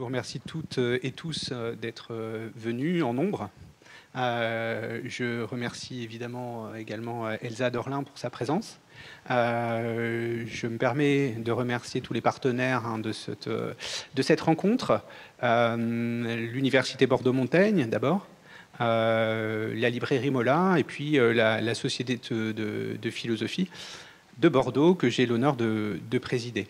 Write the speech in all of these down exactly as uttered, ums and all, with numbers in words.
remercie toutes et tous d'être venus en nombre. Euh, je remercie évidemment également Elsa Dorlin pour sa présence. Euh, je me permets de remercier tous les partenaires hein, de, cette, de cette rencontre. Euh, L'Université Bordeaux-Montaigne d'abord, euh, la librairie Mola et puis euh, la, la Société de, de, de philosophie de Bordeaux que j'ai l'honneur de, de présider.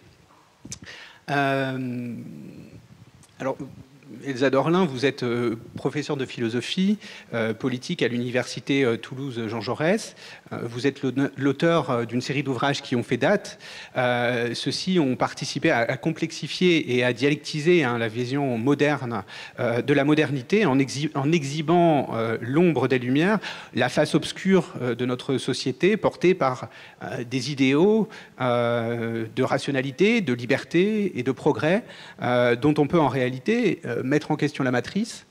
Euh, alors, Elsa Dorlin, vous êtes euh, professeure de philosophie euh, politique à l'université euh, Toulouse Jean Jaurès. Euh, vous êtes l'auteur euh, d'une série d'ouvrages qui ont fait date. Euh, Ceux-ci ont participé à, à complexifier et à dialectiser hein, la vision moderne euh, de la modernité en, exhi en exhibant euh, l'ombre des lumières, la face obscure euh, de notre société portée par euh, des idéaux euh, de rationalité, de liberté et de progrès euh, dont on peut en réalité euh, mettre en question la matrice.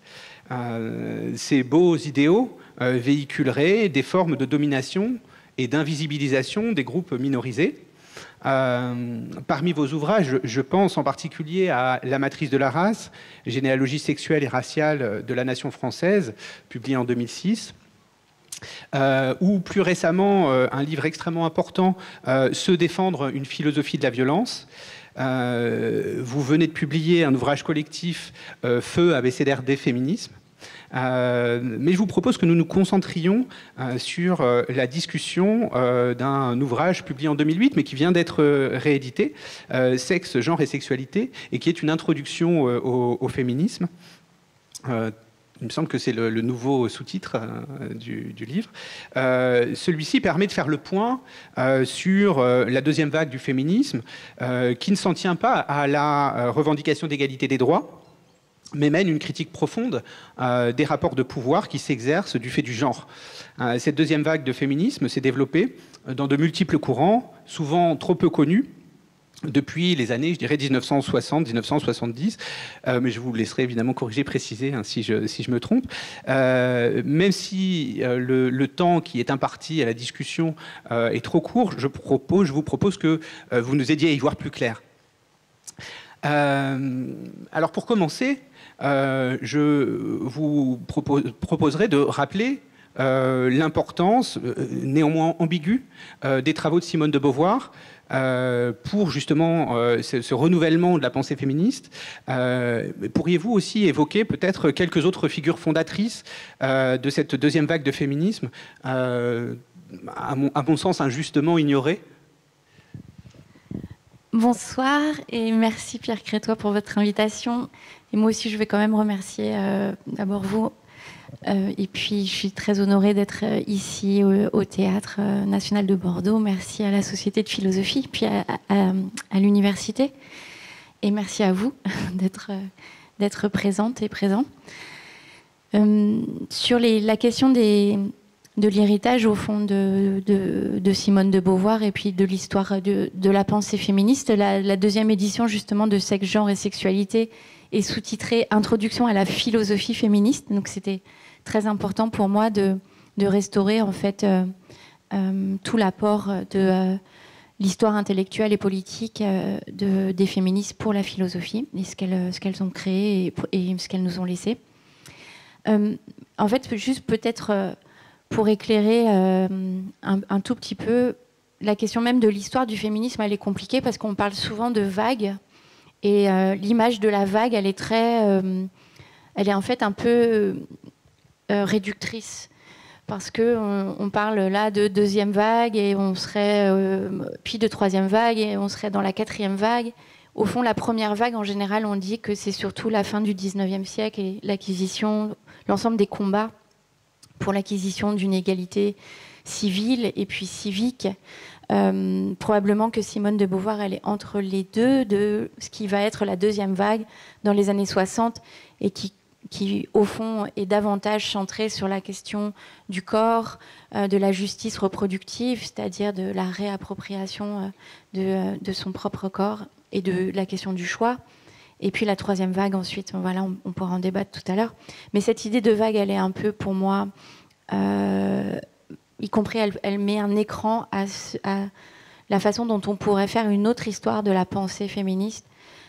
Euh, ces beaux idéaux euh, véhiculeraient des formes de domination et d'invisibilisation des groupes minorisés. Euh, parmi vos ouvrages, je pense en particulier à La matrice de la race, généalogie sexuelle et raciale de la nation française, publié en deux mille six. Euh, ou plus récemment, euh, un livre extrêmement important, euh, Se défendre, une philosophie de la violence. Euh, vous venez de publier un ouvrage collectif, euh, Feu, abécédaire des féminismes. Euh, mais je vous propose que nous nous concentrions euh, sur euh, la discussion euh, d'un ouvrage publié en deux mille huit, mais qui vient d'être euh, réédité, euh, Sexe, genre et sexualité, et qui est une introduction euh, au, au féminisme. Euh, Il me semble que c'est le, le nouveau sous-titre euh, du, du livre. Euh, Celui-ci permet de faire le point euh, sur euh, la deuxième vague du féminisme, euh, qui ne s'en tient pas à la euh, revendication d'égalité des droits, mais mène une critique profonde euh, des rapports de pouvoir qui s'exercent du fait du genre. Euh, cette deuxième vague de féminisme s'est développée dans de multiples courants, souvent trop peu connus, depuis les années, je dirais, mille neuf cent soixante, mille neuf cent soixante-dix, euh, mais je vous laisserai évidemment corriger, préciser hein, si, je, si je me trompe. Euh, même si euh, le, le temps qui est imparti à la discussion euh, est trop court, je, propose, je vous propose que euh, vous nous aidiez à y voir plus clair. Euh, alors pour commencer, euh, je vous propose, proposerai de rappeler euh, l'importance, euh, néanmoins ambiguë, euh, des travaux de Simone de Beauvoir, Euh, pour justement euh, ce, ce renouvellement de la pensée féministe. Euh, pourriez-vous aussi évoquer peut-être quelques autres figures fondatrices euh, de cette deuxième vague de féminisme, euh, à, mon, à mon sens injustement ignorée? Bonsoir et merci Pierre Crétois pour votre invitation. Et moi aussi je vais quand même remercier euh, d'abord vous. Euh, et puis, je suis très honorée d'être ici au, au Théâtre National de Bordeaux. Merci à la Société de philosophie, puis à, à, à l'université. Et merci à vous d'être d'être présente et présent. Euh, sur les, la question des, de l'héritage, au fond, de, de, de Simone de Beauvoir et puis de l'histoire de, de la pensée féministe, la, la deuxième édition, justement, de Sexe, genre et sexualité est sous-titrée « Introduction à la philosophie féministe ». Donc, c'était très important pour moi de, de restaurer en fait euh, euh, tout l'apport de euh, l'histoire intellectuelle et politique euh, de, des féministes pour la philosophie et ce qu'elles ce qu'elles ont créé et, et ce qu'elles nous ont laissé. Euh, en fait, juste peut-être euh, pour éclairer euh, un, un tout petit peu, la question même de l'histoire du féminisme, elle est compliquée parce qu'on parle souvent de vagues et euh, l'image de la vague, elle est très... Euh, elle est en fait un peu... Euh, réductrice parce que on, on parle là de deuxième vague et on serait euh, puis de troisième vague et on serait dans la quatrième vague. Au fond, la première vague, en général, on dit que c'est surtout la fin du dix-neuvième siècle et l'acquisition, l'ensemble des combats pour l'acquisition d'une égalité civile et puis civique. Euh, probablement que Simone de Beauvoir, elle est entre les deux, de ce qui va être la deuxième vague dans les années soixante et qui qui, au fond, est davantage centré sur la question du corps, euh, de la justice reproductive, c'est-à-dire de la réappropriation euh, de, de son propre corps et de la question du choix. Et puis la troisième vague, ensuite, voilà, on, on pourra en débattre tout à l'heure. Mais cette idée de vague, elle est un peu, pour moi, euh, y compris, elle, elle met un écran à, à la façon dont on pourrait faire une autre histoire de la pensée féministe,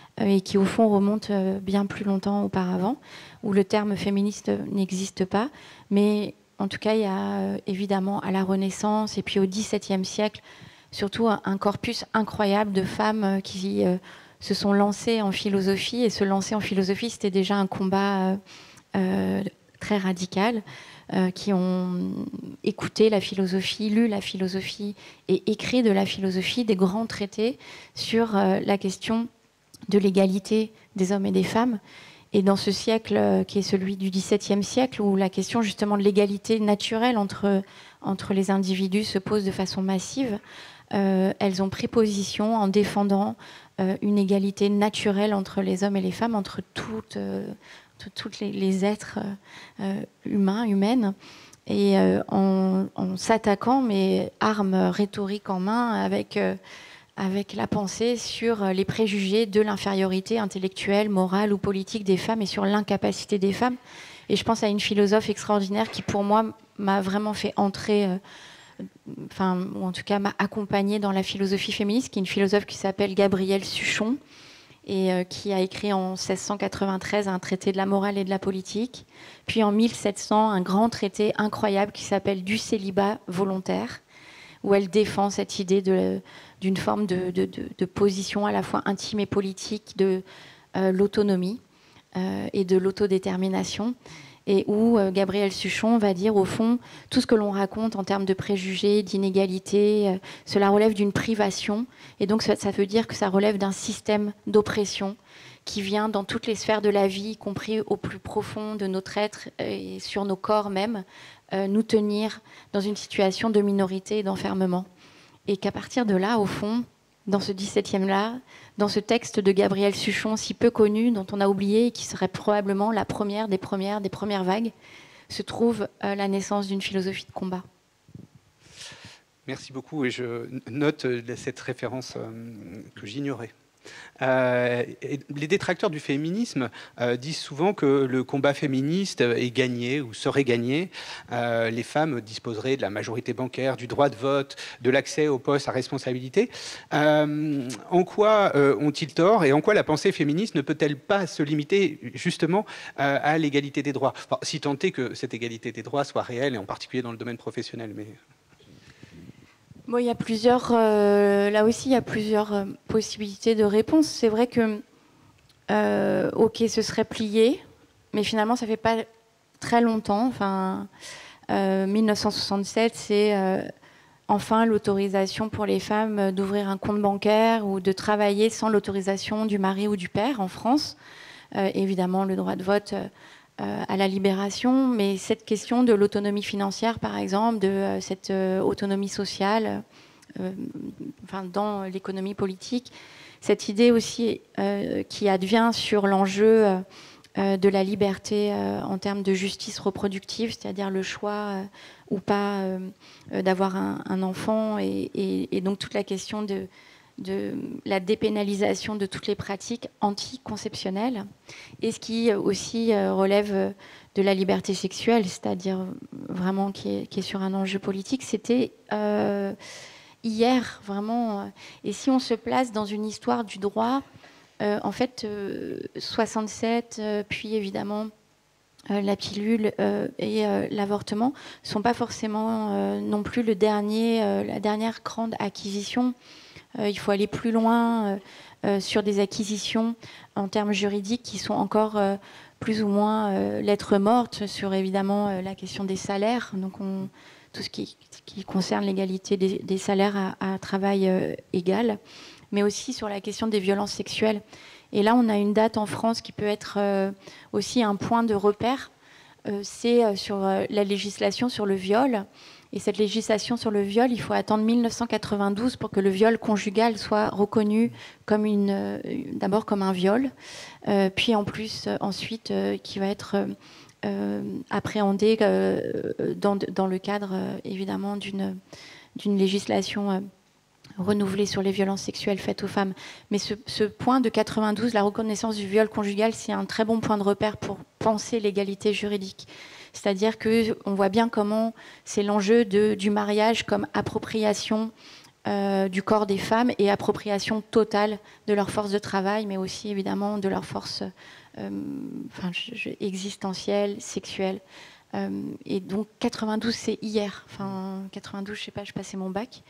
euh, et qui, au fond, remonte euh, bien plus longtemps auparavant, où le terme féministe n'existe pas. Mais en tout cas, il y a euh, évidemment à la Renaissance et puis au dix-septième siècle, surtout un, un corpus incroyable de femmes euh, qui euh, se sont lancées en philosophie. Et se lancer en philosophie, c'était déjà un combat euh, euh, très radical, euh, qui ont écouté la philosophie, lu la philosophie et écrit de la philosophie des grands traités sur euh, la question de l'égalité des hommes et des femmes. Et dans ce siècle euh, qui est celui du dix-septième siècle, où la question justement de l'égalité naturelle entre, entre les individus se pose de façon massive, euh, elles ont pris position en défendant euh, une égalité naturelle entre les hommes et les femmes, entre toutes, euh, tous les, les êtres euh, humains, humaines, et euh, en, en s'attaquant, mais armes rhétoriques en main, avec, euh, avec la pensée sur les préjugés de l'infériorité intellectuelle, morale ou politique des femmes et sur l'incapacité des femmes. Et je pense à une philosophe extraordinaire qui, pour moi, m'a vraiment fait entrer, euh, enfin, ou en tout cas m'a accompagnée dans la philosophie féministe, qui est une philosophe qui s'appelle Gabrielle Suchon, et euh, qui a écrit en seize cent quatre-vingt-treize un traité de la morale et de la politique, puis en mille sept cents un grand traité incroyable qui s'appelle du célibat volontaire, où elle défend cette idée de, d'une forme de, de, de, de position à la fois intime et politique de euh, l'autonomie euh, et de l'autodétermination, et où euh, Gabrielle Suchon va dire, au fond, tout ce que l'on raconte en termes de préjugés, d'inégalités, euh, cela relève d'une privation, et donc ça, ça veut dire que ça relève d'un système d'oppression qui vient dans toutes les sphères de la vie, y compris au plus profond de notre être et sur nos corps même, euh, nous tenir dans une situation de minorité et d'enfermement. Et qu'à partir de là, au fond, dans ce dix-septième-là, dans ce texte de Gabrielle Suchon, si peu connu, dont on a oublié, et qui serait probablement la première des premières, des premières vagues, se trouve euh, la naissance d'une philosophie de combat. Merci beaucoup, et je note cette référence euh, que j'ignorais. Euh, les détracteurs du féminisme euh, disent souvent que le combat féministe est gagné ou serait gagné. Euh, les femmes disposeraient de la majorité bancaire, du droit de vote, de l'accès aux postes à responsabilité. Euh, en quoi euh, ont-ils tort, et en quoi la pensée féministe ne peut-elle pas se limiter justement euh, à l'égalité des droits, enfin, si tant est que cette égalité des droits soit réelle, et en particulier dans le domaine professionnel, mais... Bon, il y a plusieurs, euh, là aussi, il y a plusieurs euh, possibilités de réponse. C'est vrai que, euh, ok, ce serait plié, mais finalement, ça fait pas très longtemps. Enfin, euh, mille neuf cent soixante-sept, c'est euh, enfin l'autorisation pour les femmes d'ouvrir un compte bancaire ou de travailler sans l'autorisation du mari ou du père en France. Euh, évidemment, le droit de vote... Euh, à la libération, mais cette question de l'autonomie financière, par exemple, de euh, cette euh, autonomie sociale, euh, enfin, dans l'économie politique, cette idée aussi euh, qui advient sur l'enjeu euh, de la liberté euh, en termes de justice reproductive, c'est-à-dire le choix euh, ou pas euh, d'avoir un, un enfant, et, et, et donc toute la question de de la dépénalisation de toutes les pratiques anticonceptionnelles, et ce qui aussi relève de la liberté sexuelle, c'est-à-dire vraiment qui est, qui est sur un enjeu politique. C'était euh, hier, vraiment. Et si on se place dans une histoire du droit, euh, en fait, euh, soixante-sept, euh, puis évidemment euh, la pilule euh, et euh, l'avortement ne sont pas forcément euh, non plus le dernier, euh, la dernière grande acquisition. Euh, il faut aller plus loin euh, euh, sur des acquisitions en termes juridiques qui sont encore euh, plus ou moins euh, lettres mortes sur évidemment euh, la question des salaires, donc on, tout ce qui, qui concerne l'égalité des, des salaires à, à travail euh, égal, mais aussi sur la question des violences sexuelles. Et là, on a une date en France qui peut être euh, aussi un point de repère, euh, c'est euh, sur euh, la législation sur le viol. Et cette législation sur le viol, il faut attendre mille neuf cent quatre-vingt-douze pour que le viol conjugal soit reconnu comme une, euh, d'abord comme un viol, euh, puis en plus euh, ensuite euh, qui va être euh, appréhendé euh, dans, dans le cadre euh, évidemment d'une, d'une législation euh, renouvelée sur les violences sexuelles faites aux femmes. Mais ce, ce point de quatre-vingt-douze, la reconnaissance du viol conjugal, c'est un très bon point de repère pour penser l'égalité juridique. C'est-à-dire qu'on voit bien comment c'est l'enjeu de, du mariage comme appropriation euh, du corps des femmes et appropriation totale de leur force de travail, mais aussi évidemment de leur force euh, enfin, je, je, existentielle, sexuelle. Euh, et donc quatre-vingt-douze, c'est hier. Enfin, quatre-vingt-douze, je sais pas, je passais mon bac.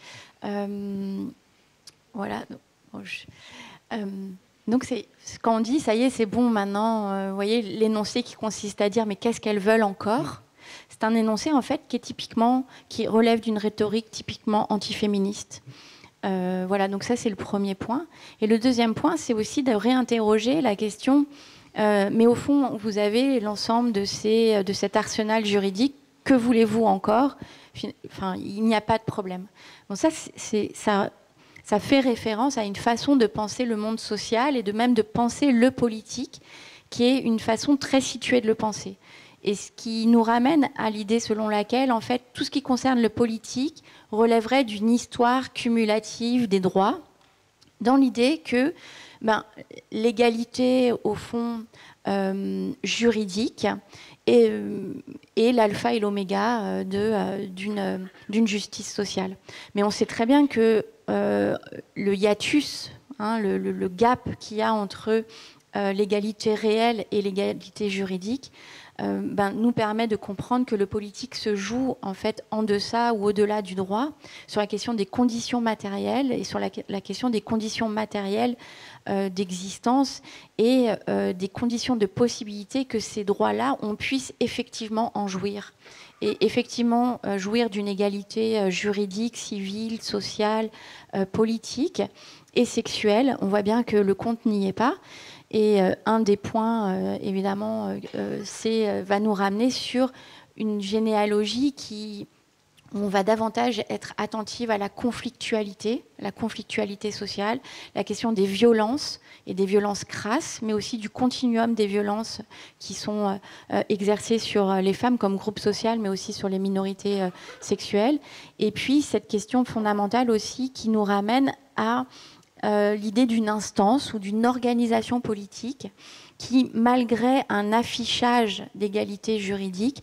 Euh, voilà. Bon, je, euh, donc c'est quand on dit ça y est, c'est bon maintenant. Euh, vous voyez l'énoncé qui consiste à dire mais qu'est-ce qu'elles veulent encore? C'est un énoncé en fait qui est typiquement, qui relève d'une rhétorique typiquement antiféministe. Euh, voilà, donc ça c'est le premier point. Et le deuxième point, c'est aussi de réinterroger la question. Euh, mais au fond, vous avez l'ensemble de ces, de cet arsenal juridique. Que voulez-vous encore? Enfin, il n'y a pas de problème. Bon, ça, c'est ça. Ça fait référence à une façon de penser le monde social et de même de penser le politique, qui est une façon très située de le penser. Et ce qui nous ramène à l'idée selon laquelle, en fait, tout ce qui concerne le politique relèverait d'une histoire cumulative des droits, dans l'idée que ben, l'égalité, au fond, euh, juridique est, euh, est l'alpha et l'oméga de, euh, d'une, d'une justice sociale. Mais on sait très bien que euh, le hiatus, hein, le, le, le gap qu'il y a entre euh, l'égalité réelle et l'égalité juridique, euh, ben, nous permet de comprendre que le politique se joue en fait en deçà ou au-delà du droit sur la question des conditions matérielles et sur la, la question des conditions matérielles euh, d'existence et euh, des conditions de possibilité que ces droits-là, on puisse effectivement en jouir. Et effectivement euh, jouir d'une égalité euh, juridique, civile, sociale, euh, politique et sexuelle. On voit bien que le compte n'y est pas. Et euh, un des points, euh, évidemment, euh, c'est, euh, va nous ramener sur une généalogie qui, on va davantage être attentive à la conflictualité, la conflictualité sociale, la question des violences et des violences crasses, mais aussi du continuum des violences qui sont euh, exercées sur les femmes comme groupe social, mais aussi sur les minorités euh, sexuelles. Et puis cette question fondamentale aussi qui nous ramène à Euh, l'idée d'une instance ou d'une organisation politique qui, malgré un affichage d'égalité juridique,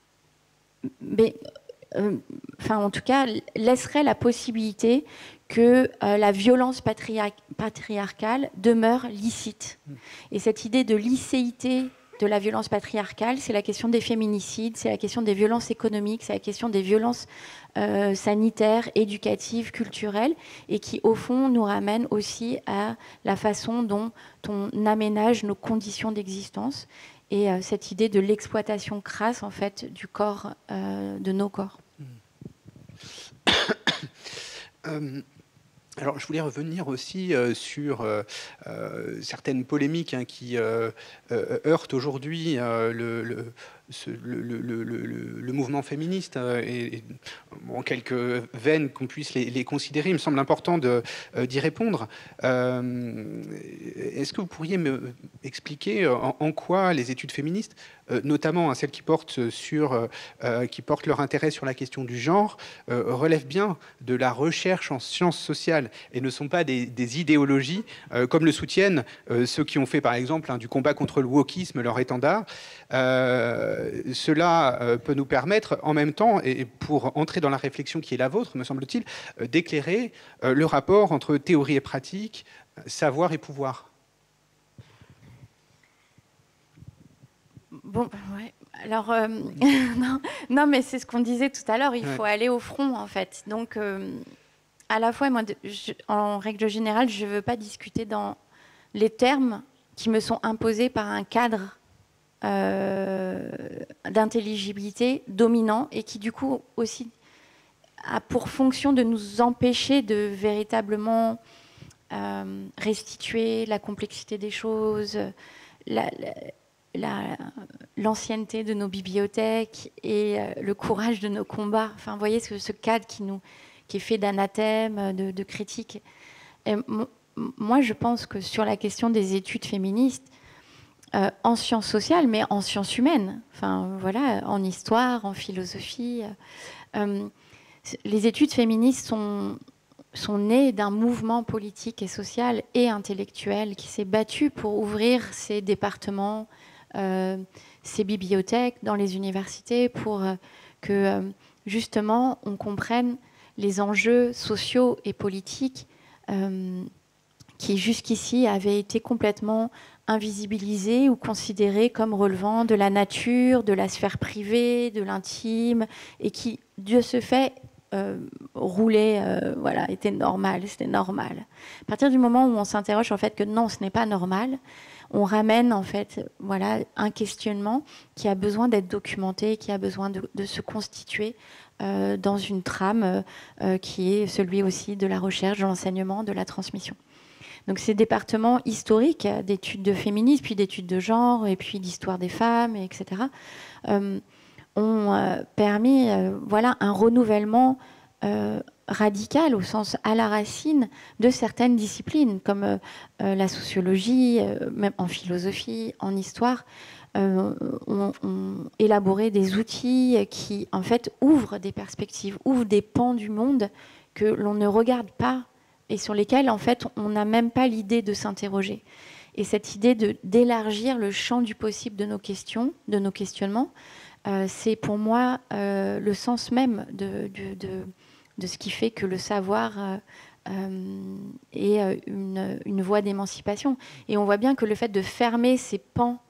mais, euh, enfin, en tout cas, laisserait la possibilité que euh, la violence patriar- patriarcale demeure licite. Et cette idée de licéité de la violence patriarcale, c'est la question des féminicides, c'est la question des violences économiques, c'est la question des violences euh, sanitaires, éducatives, culturelles, et qui, au fond, nous ramène aussi à la façon dont on aménage nos conditions d'existence et euh, cette idée de l'exploitation crasse, en fait, du corps, euh, de nos corps. euh... Alors, je voulais revenir aussi euh, sur euh, euh, certaines polémiques hein, qui euh, euh, heurtent aujourd'hui euh, le, le, ce, le, le, le, le mouvement féministe euh, et, et bon, quelques veines qu'on puisse les, les considérer. Il me semble important de, euh, d'y répondre. Euh, est-ce que vous pourriez me expliquer en, en quoi les études féministes, euh, notamment hein, celles qui portent, sur, euh, qui portent leur intérêt sur la question du genre, euh, relèvent bien de la recherche en sciences sociales et ne sont pas des, des idéologies, euh, comme le soutiennent euh, ceux qui ont fait, par exemple, hein, du combat contre le wokisme leur étendard. Euh, cela euh, peut nous permettre, en même temps, et pour entrer dans la réflexion qui est la vôtre, me semble-t-il, euh, d'éclairer euh, le rapport entre théorie et pratique, savoir et pouvoir. Bon, ouais. Alors, euh, non, non, mais c'est ce qu'on disait tout à l'heure, il ouais. faut aller au front, en fait. Donc... Euh, à la fois, moi, je, en règle générale, je ne veux pas discuter dans les termes qui me sont imposés par un cadre euh, d'intelligibilité dominant et qui, du coup, aussi a pour fonction de nous empêcher de véritablement euh, restituer la complexité des choses, la, la, la, l'ancienneté de nos bibliothèques et euh, le courage de nos combats. Enfin, vous voyez ce, ce cadre qui nous... qui est fait d'anathèmes, de, de critiques. Et moi, je pense que sur la question des études féministes, euh, en sciences sociales, mais en sciences humaines, enfin, voilà, en histoire, en philosophie, euh, les études féministes sont, sont nées d'un mouvement politique et social et intellectuel qui s'est battu pour ouvrir ces départements, euh, ces bibliothèques dans les universités pour euh, que, euh, justement, on comprenne les enjeux sociaux et politiques euh, qui jusqu'ici avaient été complètement invisibilisés ou considérés comme relevant de la nature, de la sphère privée, de l'intime, et qui, de ce fait, euh, roulaient, euh, voilà, étaient normal, c'était normal. À partir du moment où on s'interroge en fait que non, ce n'est pas normal, on ramène en fait, voilà, un questionnement qui a besoin d'être documenté, qui a besoin de, de se constituer euh, dans une trame euh, qui est celui aussi de la recherche, de l'enseignement, de la transmission. Donc ces départements historiques d'études de féminisme, puis d'études de genre, et puis d'histoire des femmes, et cetera, euh, ont euh, permis euh, voilà, un renouvellement euh, radical, au sens à la racine, de certaines disciplines, comme euh, euh, la sociologie, euh, même en philosophie, en histoire, euh, ont, ont élaboré des outils qui, en fait, ouvrent des perspectives, ouvrent des pans du monde que l'on ne regarde pas et sur lesquels, en fait, on n'a même pas l'idée de s'interroger. Et cette idée de, d'élargir le champ du possible de nos questions, de nos questionnements, euh, c'est pour moi euh, le sens même de, de, de, de ce qui fait que le savoir euh, euh, est une, une voie d'émancipation. Et on voit bien que le fait de fermer ces pans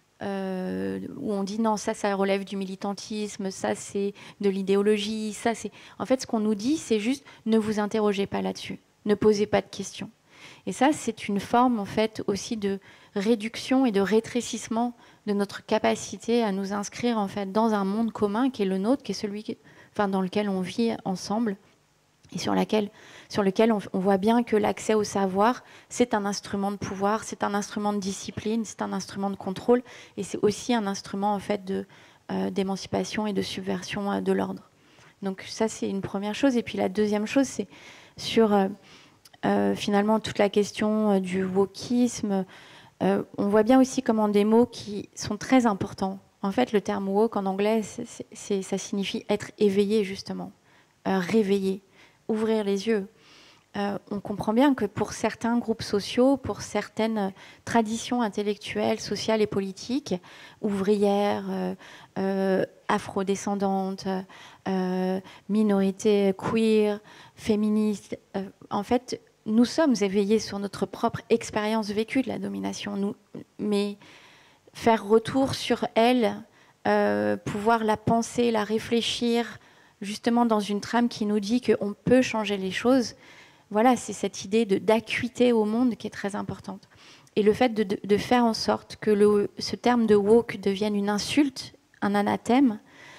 Euh, où on dit non, ça, ça relève du militantisme, ça, c'est de l'idéologie, ça, c'est... En fait, ce qu'on nous dit, c'est juste ne vous interrogez pas là-dessus, ne posez pas de questions. Et ça, c'est une forme, en fait, aussi de réduction et de rétrécissement de notre capacité à nous inscrire, en fait, dans un monde commun qui est le nôtre, qui est celui qui... enfin, dans lequel on vit ensemble et sur, laquelle, sur lequel on, on voit bien que l'accès au savoir, c'est un instrument de pouvoir, c'est un instrument de discipline, c'est un instrument de contrôle, et c'est aussi un instrument en fait de, euh, d'émancipation et de subversion euh, de l'ordre. Donc ça, c'est une première chose. Et puis la deuxième chose, c'est sur euh, euh, finalement toute la question euh, du wokisme. Euh, on voit bien aussi comment des mots qui sont très importants. En fait, le terme woke en anglais, c'est, c'est, ça signifie être éveillé, justement, euh, réveillé, ouvrir les yeux. Euh, on comprend bien que pour certains groupes sociaux, pour certaines traditions intellectuelles, sociales et politiques, ouvrières, euh, euh, afrodescendantes, euh, minorités queer, féministes, euh, en fait, nous sommes éveillés sur notre propre expérience vécue de la domination. Nous, mais faire retour sur elle, euh, pouvoir la penser, la réfléchir, justement dans une trame qui nous dit qu'on peut changer les choses, voilà, c'est cette idée de, d'acuité au monde qui est très importante. Et le fait de, de, de faire en sorte que le, ce terme de woke devienne une insulte, un anathème,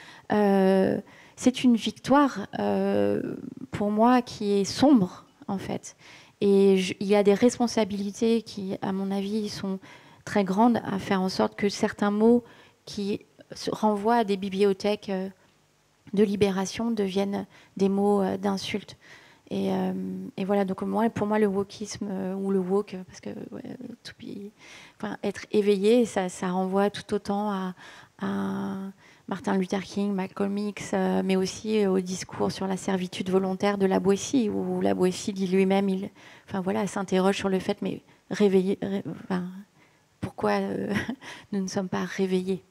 euh, c'est une victoire euh, pour moi qui est sombre, en fait. Et je, il y a des responsabilités qui, à mon avis, sont très grandes à faire en sorte que certains mots qui se renvoient à des bibliothèques euh, de libération deviennent des mots euh, d'insulte. Et, euh, et voilà, donc moi, pour moi, le wokisme euh, ou le woke, parce que ouais, to be, enfin, être éveillé, ça, ça renvoie tout autant à, à Martin Luther King, Malcolm X, euh, mais aussi au discours sur la servitude volontaire de La Boétie, où La Boétie dit lui-même, il, enfin voilà, s'interroge sur le fait, mais réveiller, ré, enfin, pourquoi euh, nous ne sommes pas réveillés?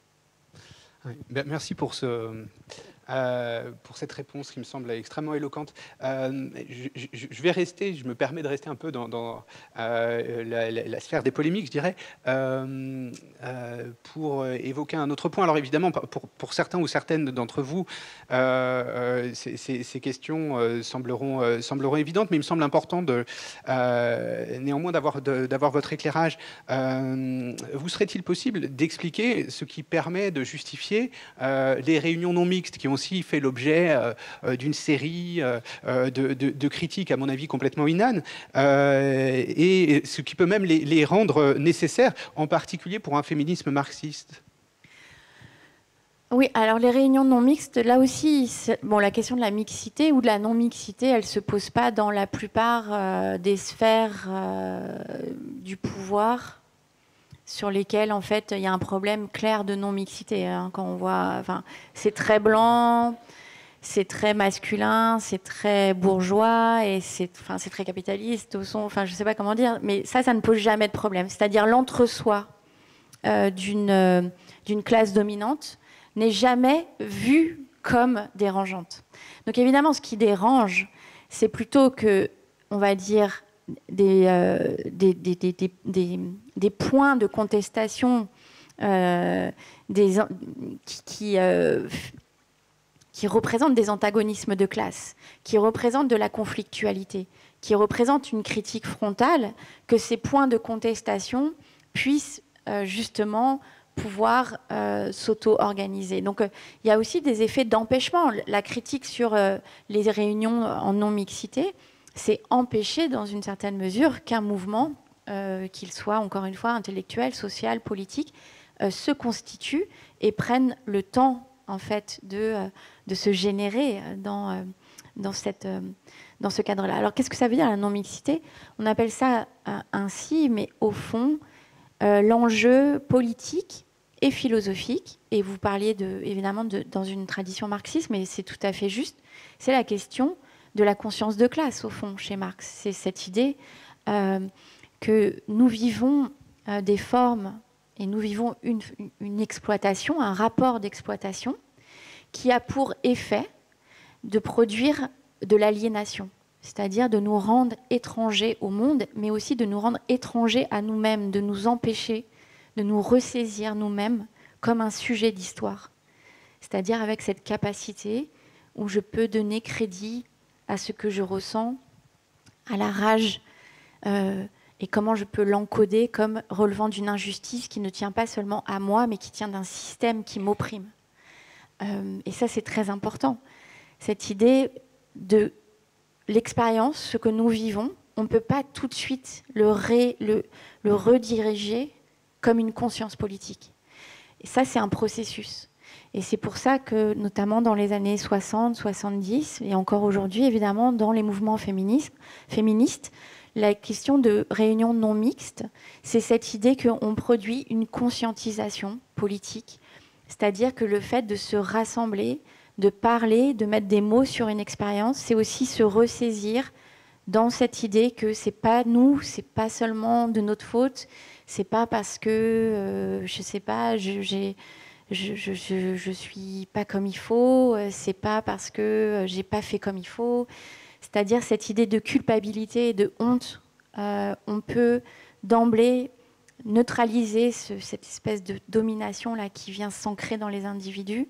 Oui, ben, merci pour ce. Euh, pour cette réponse qui me semble extrêmement éloquente. Euh, je, je, je vais rester, je me permets de rester un peu dans, dans euh, la, la, la sphère des polémiques, je dirais, euh, euh, pour évoquer un autre point. Alors évidemment, pour, pour certains ou certaines d'entre vous, euh, ces, ces, ces questions euh, sembleront, euh, sembleront évidentes, mais il me semble important de, euh, néanmoins d'avoir, de, d'avoir votre éclairage. Euh, vous serait-il possible d'expliquer ce qui permet de justifier euh, les réunions non mixtes qui ont aussi fait l'objet euh, d'une série euh, de, de, de critiques, à mon avis, complètement inanes, euh, et ce qui peut même les, les rendre nécessaires, en particulier pour un féminisme marxiste? Oui, alors les réunions non mixtes, là aussi, bon, la question de la mixité ou de la non-mixité, elle ne se pose pas dans la plupart euh, des sphères euh, du pouvoir sur lesquels, en fait, il y a un problème clair de non-mixité. Hein, quand on voit, enfin, c'est très blanc, c'est très masculin, c'est très bourgeois et c'est, enfin, c'est très capitaliste au son. Enfin, je sais pas comment dire, mais ça, ça ne pose jamais de problème. C'est-à-dire l'entre-soi euh, d'une euh, d'une classe dominante n'est jamais vu comme dérangeantes. Donc évidemment, ce qui dérange, c'est plutôt que, on va dire, des, euh, des, des, des, des, des, des points de contestation euh, des, qui, qui, euh, qui représentent des antagonismes de classe, qui représentent de la conflictualité, qui représentent une critique frontale, que ces points de contestation puissent euh, justement pouvoir euh, s'auto-organiser. Donc, euh, il y a aussi des effets d'empêchement. La critique sur euh, les réunions en non-mixité, c'est empêcher, dans une certaine mesure, qu'un mouvement, euh, qu'il soit, encore une fois, intellectuel, social, politique, euh, se constitue et prenne le temps, en fait, de, euh, de se générer dans, euh, dans, cette, euh, dans ce cadre-là. Alors, qu'est-ce que ça veut dire, la non-mixité? On appelle ça euh, ainsi, mais au fond, Euh, l'enjeu politique et philosophique, et vous parliez de, évidemment de, dans une tradition marxiste, mais c'est tout à fait juste, c'est la question de la conscience de classe, au fond, chez Marx. C'est cette idée euh, que nous vivons euh, des formes, et nous vivons une, une exploitation, un rapport d'exploitation, qui a pour effet de produire de l'aliénation, c'est-à-dire de nous rendre étrangers au monde, mais aussi de nous rendre étrangers à nous-mêmes, de nous empêcher de nous ressaisir nous-mêmes comme un sujet d'histoire. C'est-à-dire avec cette capacité où je peux donner crédit à ce que je ressens, à la rage, euh, et comment je peux l'encoder comme relevant d'une injustice qui ne tient pas seulement à moi, mais qui tient d'un système qui m'opprime. Euh, et ça, c'est très important. Cette idée de l'expérience, ce que nous vivons, on ne peut pas tout de suite le, ré, le, le rediriger comme une conscience politique. Et ça, c'est un processus. Et c'est pour ça que, notamment dans les années soixante, soixante-dix, et encore aujourd'hui, évidemment, dans les mouvements féministes, féministes, la question de réunions non mixtes, c'est cette idée qu'on produit une conscientisation politique, c'est-à-dire que le fait de se rassembler, de parler, de mettre des mots sur une expérience, c'est aussi se ressaisir dans cette idée que c'est pas nous, c'est pas seulement de notre faute, c'est pas parce que, euh, je sais pas, je, j'ai, je, je, je, je suis pas comme il faut, c'est pas parce que j'ai pas fait comme il faut. C'est-à-dire cette idée de culpabilité et de honte, euh, on peut d'emblée neutraliser ce, cette espèce de domination-là qui vient s'ancrer dans les individus.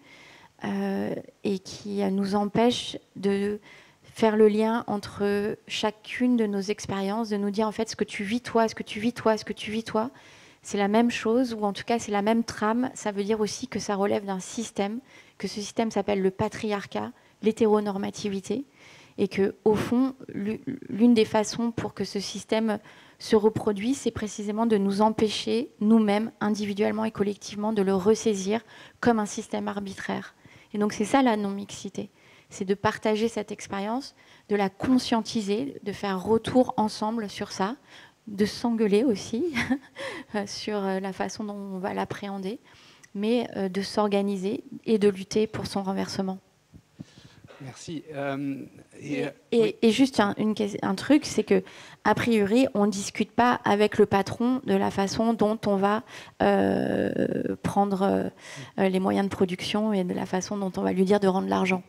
Euh, et qui nous empêche de faire le lien entre chacune de nos expériences, de nous dire en fait ce que tu vis toi, ce que tu vis toi, ce que tu vis toi, c'est la même chose, ou en tout cas c'est la même trame. Ça veut dire aussi que ça relève d'un système, que ce système s'appelle le patriarcat, l'hétéronormativité, et que au fond, l'une des façons pour que ce système se reproduise, c'est précisément de nous empêcher, nous-mêmes, individuellement et collectivement, de le ressaisir comme un système arbitraire. Et donc c'est ça la non-mixité, c'est de partager cette expérience, de la conscientiser, de faire retour ensemble sur ça, de s'engueuler aussi sur la façon dont on va l'appréhender, mais de s'organiser et de lutter pour son renversement. Merci. Euh, et, et, oui. et juste un, une, un truc, c'est que a priori, on ne discute pas avec le patron de la façon dont on va euh, prendre euh, les moyens de production et de la façon dont on va lui dire de rendre l'argent.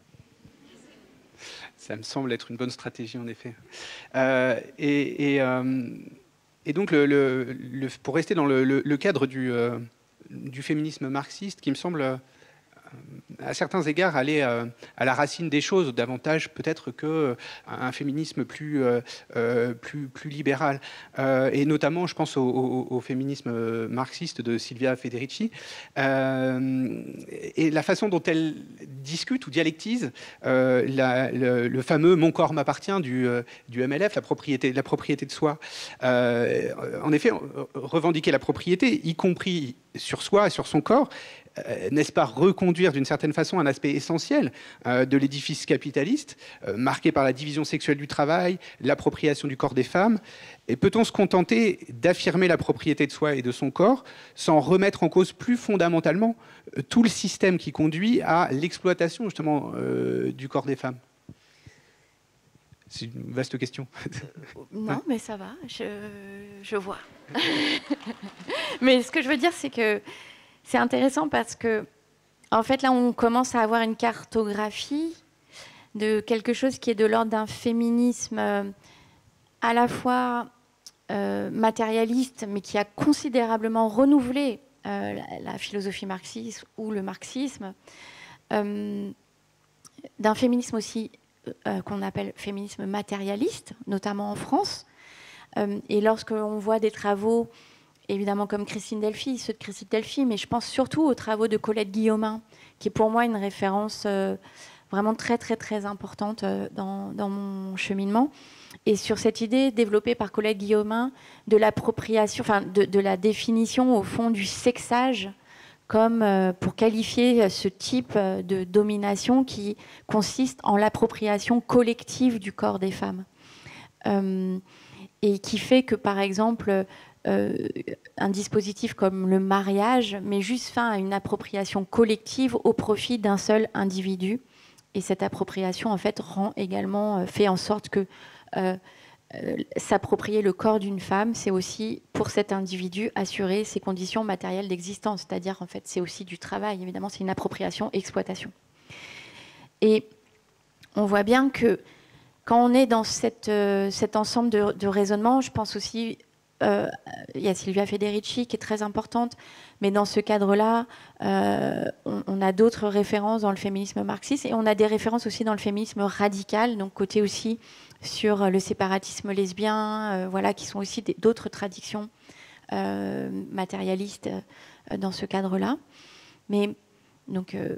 Ça me semble être une bonne stratégie, en effet. Euh, et, et, euh, et donc, le, le, le, pour rester dans le, le, le cadre du, euh, du féminisme marxiste, qui me semble à certains égards aller euh, à la racine des choses, davantage peut-être qu'un euh, féminisme plus, euh, plus, plus libéral. Euh, et notamment, je pense au, au, au féminisme marxiste de Silvia Federici, euh, et la façon dont elle discute ou dialectise euh, la, le, le fameux « mon corps m'appartient » du, euh, du M L F, la propriété, la propriété de soi. Euh, en effet, revendiquer la propriété, y compris sur soi, sur son corps, Euh, n'est-ce pas reconduire d'une certaine façon un aspect essentiel euh, de l'édifice capitaliste, euh, marqué par la division sexuelle du travail, l'appropriation du corps des femmes? Et peut-on se contenter d'affirmer la propriété de soi et de son corps sans remettre en cause plus fondamentalement euh, tout le système qui conduit à l'exploitation justement euh, du corps des femmes? C'est une vaste question. Non, ouais. Mais ça va, je, je vois. Mais ce que je veux dire, c'est que c'est intéressant parce que, En fait, là, on commence à avoir une cartographie de quelque chose qui est de l'ordre d'un féminisme euh, à la fois euh, matérialiste, mais qui a considérablement renouvelé euh, la, la philosophie marxiste ou le marxisme, euh, d'un féminisme aussi euh, qu'on appelle féminisme matérialiste, notamment en France. Euh, et lorsque l'on voit des travaux, évidemment comme Christine Delphi, ceux de Christine Delphi, mais je pense surtout aux travaux de Colette Guillaumin, qui est pour moi une référence euh, vraiment très très très importante euh, dans, dans mon cheminement. Et sur cette idée développée par Colette Guillaumin de l'appropriation, enfin de, de la définition au fond du sexage, comme euh, pour qualifier ce type euh, de domination qui consiste en l'appropriation collective du corps des femmes. Euh, et qui fait que, par exemple, euh, un dispositif comme le mariage met juste fin à une appropriation collective au profit d'un seul individu. Et cette appropriation, en fait, rend également, euh, fait en sorte que euh, euh, s'approprier le corps d'une femme, c'est aussi, pour cet individu, assurer ses conditions matérielles d'existence. C'est-à-dire, en fait, c'est aussi du travail. Évidemment, c'est une appropriation, exploitation. Et on voit bien que quand on est dans cette, euh, cet ensemble de, de raisonnements, je pense aussi, euh, il y a Silvia Federici qui est très importante, mais dans ce cadre-là, euh, on, on a d'autres références dans le féminisme marxiste et on a des références aussi dans le féminisme radical, donc côté aussi sur le séparatisme lesbien, euh, voilà, qui sont aussi d'autres traditions euh, matérialistes euh, dans ce cadre-là. Mais donc euh,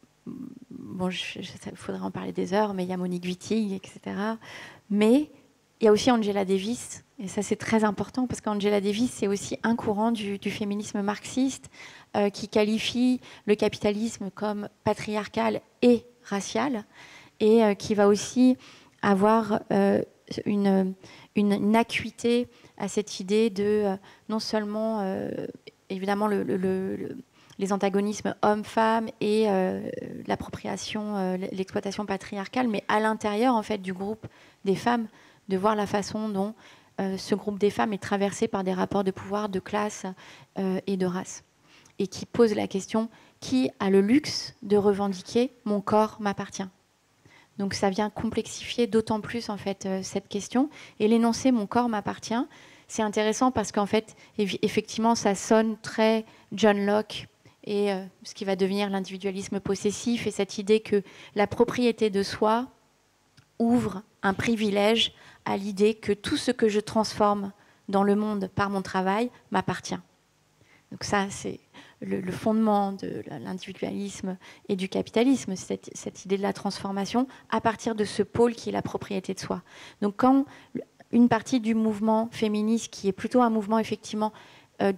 bon, il faudrait en parler des heures, mais il y a Monique Wittig, et cetera. Mais il y a aussi Angela Davis, et ça c'est très important, parce qu'Angela Davis, c'est aussi un courant du, du féminisme marxiste euh, qui qualifie le capitalisme comme patriarcal et racial, et euh, qui va aussi avoir euh, une, une, une acuité à cette idée de euh, non seulement, euh, évidemment, le, le, le les antagonismes hommes-femmes et euh, l'appropriation, euh, l'exploitation patriarcale, mais à l'intérieur en fait du groupe des femmes, de voir la façon dont euh, ce groupe des femmes est traversé par des rapports de pouvoir, de classe euh, et de race, et qui pose la question: qui a le luxe de revendiquer « mon corps m'appartient ». Donc ça vient complexifier d'autant plus en fait euh, cette question, et l'énoncé « mon corps m'appartient », c'est intéressant parce qu'en fait effectivement ça sonne très John Locke et euh, ce qui va devenir l'individualisme possessif, et cette idée que la propriété de soi ouvre un privilège à l'idée que tout ce que je transforme dans le monde par mon travail m'appartient. Donc ça, c'est le, le fondement de l'individualisme et du capitalisme, cette, cette idée de la transformation à partir de ce pôle qui est la propriété de soi. Donc quand une partie du mouvement féministe, qui est plutôt un mouvement effectivement euh,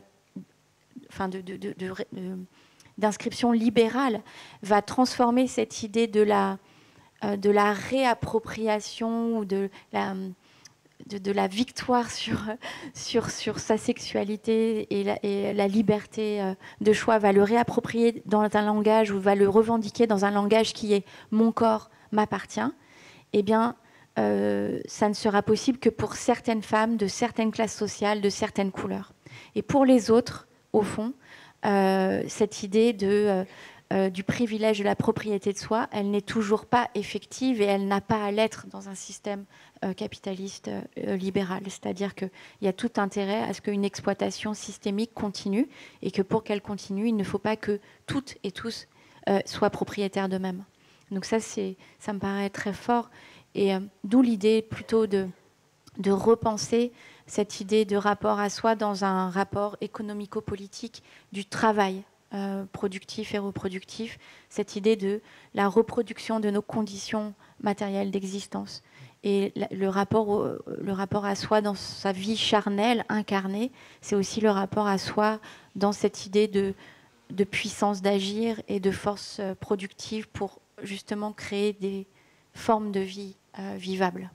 enfin de, de, de, de, de, d'inscription libérale, va transformer cette idée de la, euh, de la réappropriation ou de la, de, de la victoire sur, sur, sur sa sexualité et la, et la liberté euh, de choix, va le réapproprier dans un langage ou va le revendiquer dans un langage qui est « mon corps m'appartient », eh bien, euh, ça ne sera possible que pour certaines femmes de certaines classes sociales, de certaines couleurs. Et pour les autres, au fond, euh, cette idée de, euh, euh, du privilège de la propriété de soi, elle n'est toujours pas effective et elle n'a pas à l'être dans un système euh, capitaliste euh, libéral. C'est-à-dire qu'il y a tout intérêt à ce qu'une exploitation systémique continue et que pour qu'elle continue, il ne faut pas que toutes et tous euh, soient propriétaires d'eux-mêmes. Donc ça, c'est, ça me paraît très fort. Et euh, d'où l'idée plutôt de, de repenser cette idée de rapport à soi dans un rapport économico-politique du travail euh, productif et reproductif, cette idée de la reproduction de nos conditions matérielles d'existence. Et la, le, rapport au, le rapport à soi dans sa vie charnelle, incarnée, c'est aussi le rapport à soi dans cette idée de, de puissance d'agir et de force productive pour justement créer des formes de vie euh, vivables.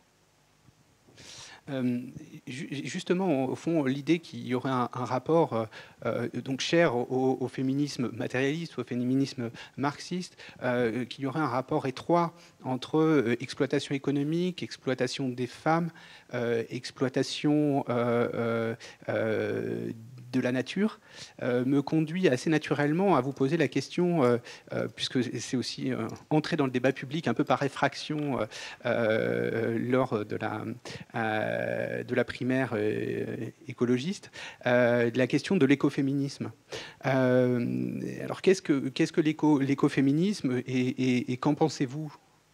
Euh, justement, au fond, l'idée qu'il y aurait un, un rapport euh, donc cher au, au féminisme matérialiste, au féminisme marxiste, euh, qu'il y aurait un rapport étroit entre euh, exploitation économique, exploitation des femmes, euh, exploitation euh, euh, de la nature euh, me conduit assez naturellement à vous poser la question, euh, euh, puisque c'est aussi euh, entrer dans le débat public un peu par réfraction euh, euh, lors de la, euh, de la primaire euh, écologiste, euh, de la question de l'écoféminisme. Euh, alors qu'est-ce que, qu'est-ce que l'éco, l'écoféminisme et, et, et qu'en pensez-vous ?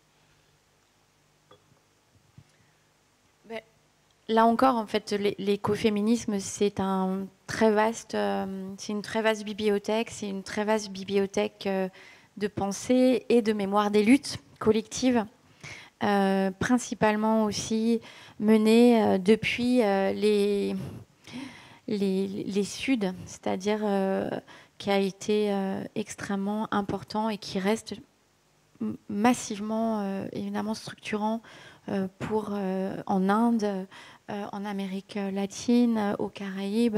Là encore, en fait, l'écoféminisme, c'est un très vaste, euh, c'est une très vaste bibliothèque, c'est une très vaste bibliothèque euh, de pensée et de mémoire des luttes collectives, euh, principalement aussi menées euh, depuis euh, les, les, les Suds, c'est-à-dire euh, qui a été euh, extrêmement important et qui reste massivement, euh, évidemment, structurant euh, pour, euh, en Inde, Euh, en Amérique latine, euh, aux Caraïbes,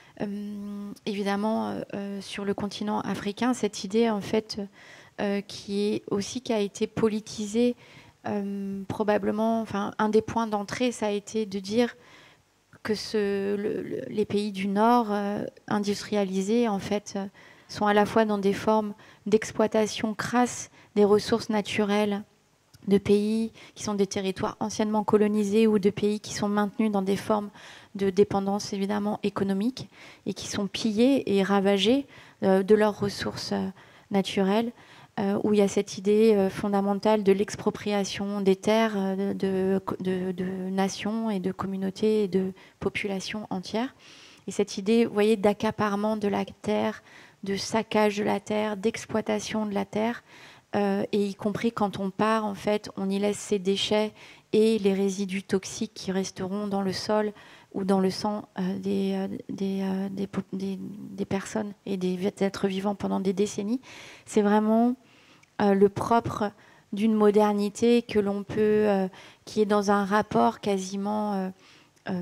euh, évidemment euh, sur le continent africain, cette idée en fait euh, qui est aussi qui a été politisée euh, probablement, enfin un des points d'entrée, ça a été de dire que ce, le, le, les pays du Nord euh, industrialisés en fait euh, sont à la fois dans des formes d'exploitation crasse des ressources naturelles de pays qui sont des territoires anciennement colonisés ou de pays qui sont maintenus dans des formes de dépendance évidemment économique et qui sont pillés et ravagés euh, de leurs ressources euh, naturelles, euh, où il y a cette idée euh, fondamentale de l'expropriation des terres euh, de, de, de nations et de communautés et de populations entières. Et cette idée, vous voyez, d'accaparement de la terre, de saccage de la terre, d'exploitation de la terre, Euh, et y compris quand on part, en fait, on y laisse ses déchets et les résidus toxiques qui resteront dans le sol ou dans le sang euh, des, euh, des, euh, des, des, des personnes et des êtres vivants pendant des décennies. C'est vraiment euh, le propre d'une modernité que l'on peut, euh, qui est dans un rapport quasiment euh, euh,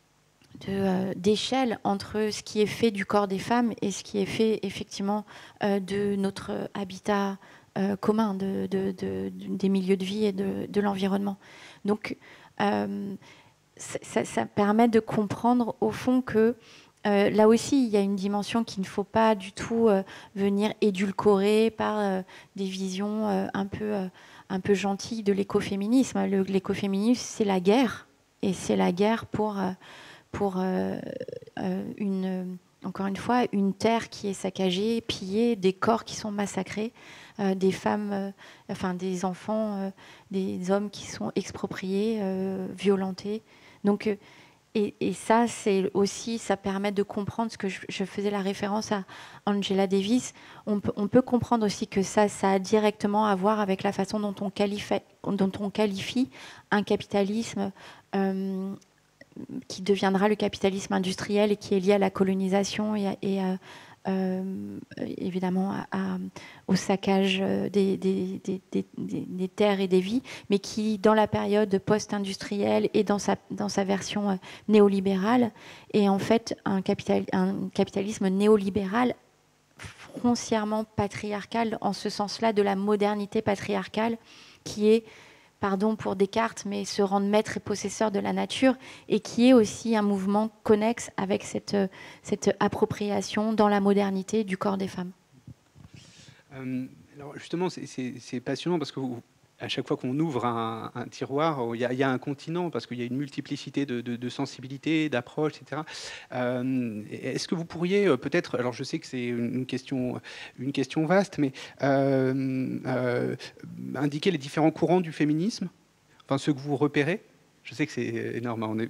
de, euh, d'échelle entre ce qui est fait du corps des femmes et ce qui est fait effectivement euh, de notre habitat Euh, commun de, de, de, de, des milieux de vie et de, de l'environnement. Donc, euh, ça, ça permet de comprendre au fond que euh, là aussi, il y a une dimension qu'il ne faut pas du tout euh, venir édulcorer par euh, des visions euh, un peu, euh, un peu gentilles de l'écoféminisme. Le, l'écoféminisme, c'est la guerre, et c'est la guerre pour, euh, pour euh, euh, une... Encore une fois, une terre qui est saccagée, pillée, des corps qui sont massacrés, euh, des femmes, euh, enfin des enfants, euh, des hommes qui sont expropriés, euh, violentés. Donc, euh, et, et ça, c'est aussi, ça permet de comprendre ce que je, je faisais la référence à Angela Davis. On peut, on peut comprendre aussi que ça, ça a directement à voir avec la façon dont on qualifie, dont on qualifie un capitalisme. Euh, qui deviendra le capitalisme industriel et qui est lié à la colonisation et, à, et à, euh, évidemment à, à, au saccage des, des, des, des, des terres et des vies, mais qui, dans la période post-industrielle et dans sa, dans sa version néolibérale, est en fait un, capital, un capitalisme néolibéral foncièrement patriarcal, en ce sens-là de la modernité patriarcale, qui est, pardon pour Descartes, mais se rendre maître et possesseur de la nature, et qui est aussi un mouvement connexe avec cette, cette appropriation dans la modernité du corps des femmes. Euh, alors justement, c'est, c'est, c'est passionnant parce que vous, à chaque fois qu'on ouvre un, un tiroir, il y, a, il y a un continent, parce qu'il y a une multiplicité de, de, de sensibilités, d'approches, et cetera. Euh, est-ce que vous pourriez peut-être, alors je sais que c'est une question, une question vaste, mais euh, euh, indiquer les différents courants du féminisme, enfin ceux que vous repérez. Je sais que c'est énorme, on est...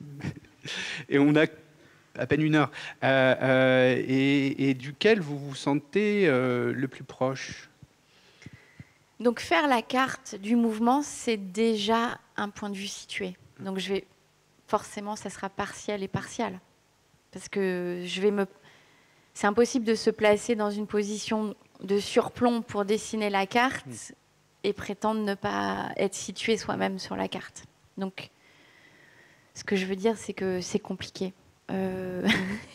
et on a à peine une heure, euh, euh, et, et duquel vous vous sentez euh, le plus proche? Donc faire la carte du mouvement, c'est déjà un point de vue situé. Donc je vais forcément, ça sera partiel et partial, parce que je vais me, c'est impossible de se placer dans une position de surplomb pour dessiner la carte mmh. et prétendre ne pas être situé soi-même sur la carte. Donc, ce que je veux dire, c'est que c'est compliqué. Euh...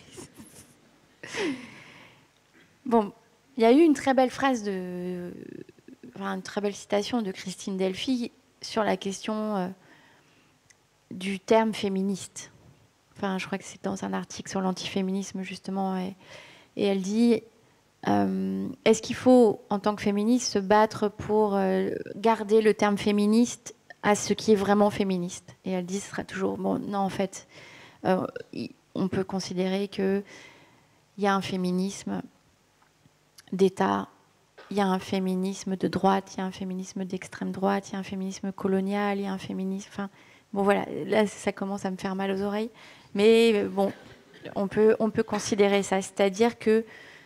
bon, il y a eu une très belle phrase de Enfin, une très belle citation de Christine Delphi sur la question euh, du terme féministe. enfin, je crois que c'est dans un article sur l'antiféminisme, justement, et, et elle dit euh, est-ce qu'il faut, en tant que féministe, se battre pour euh, garder le terme féministe à ce qui est vraiment féministe? Et elle dit ce sera toujours, bon, non, en fait, euh, on peut considérer qu'il y a un féminisme d'État, il y a un féminisme de droite, il y a un féminisme d'extrême droite, il y a un féminisme colonial, il y a un féminisme... Enfin, bon, voilà, là, ça commence à me faire mal aux oreilles. Mais bon, on peut, on peut considérer ça. C'est-à-dire que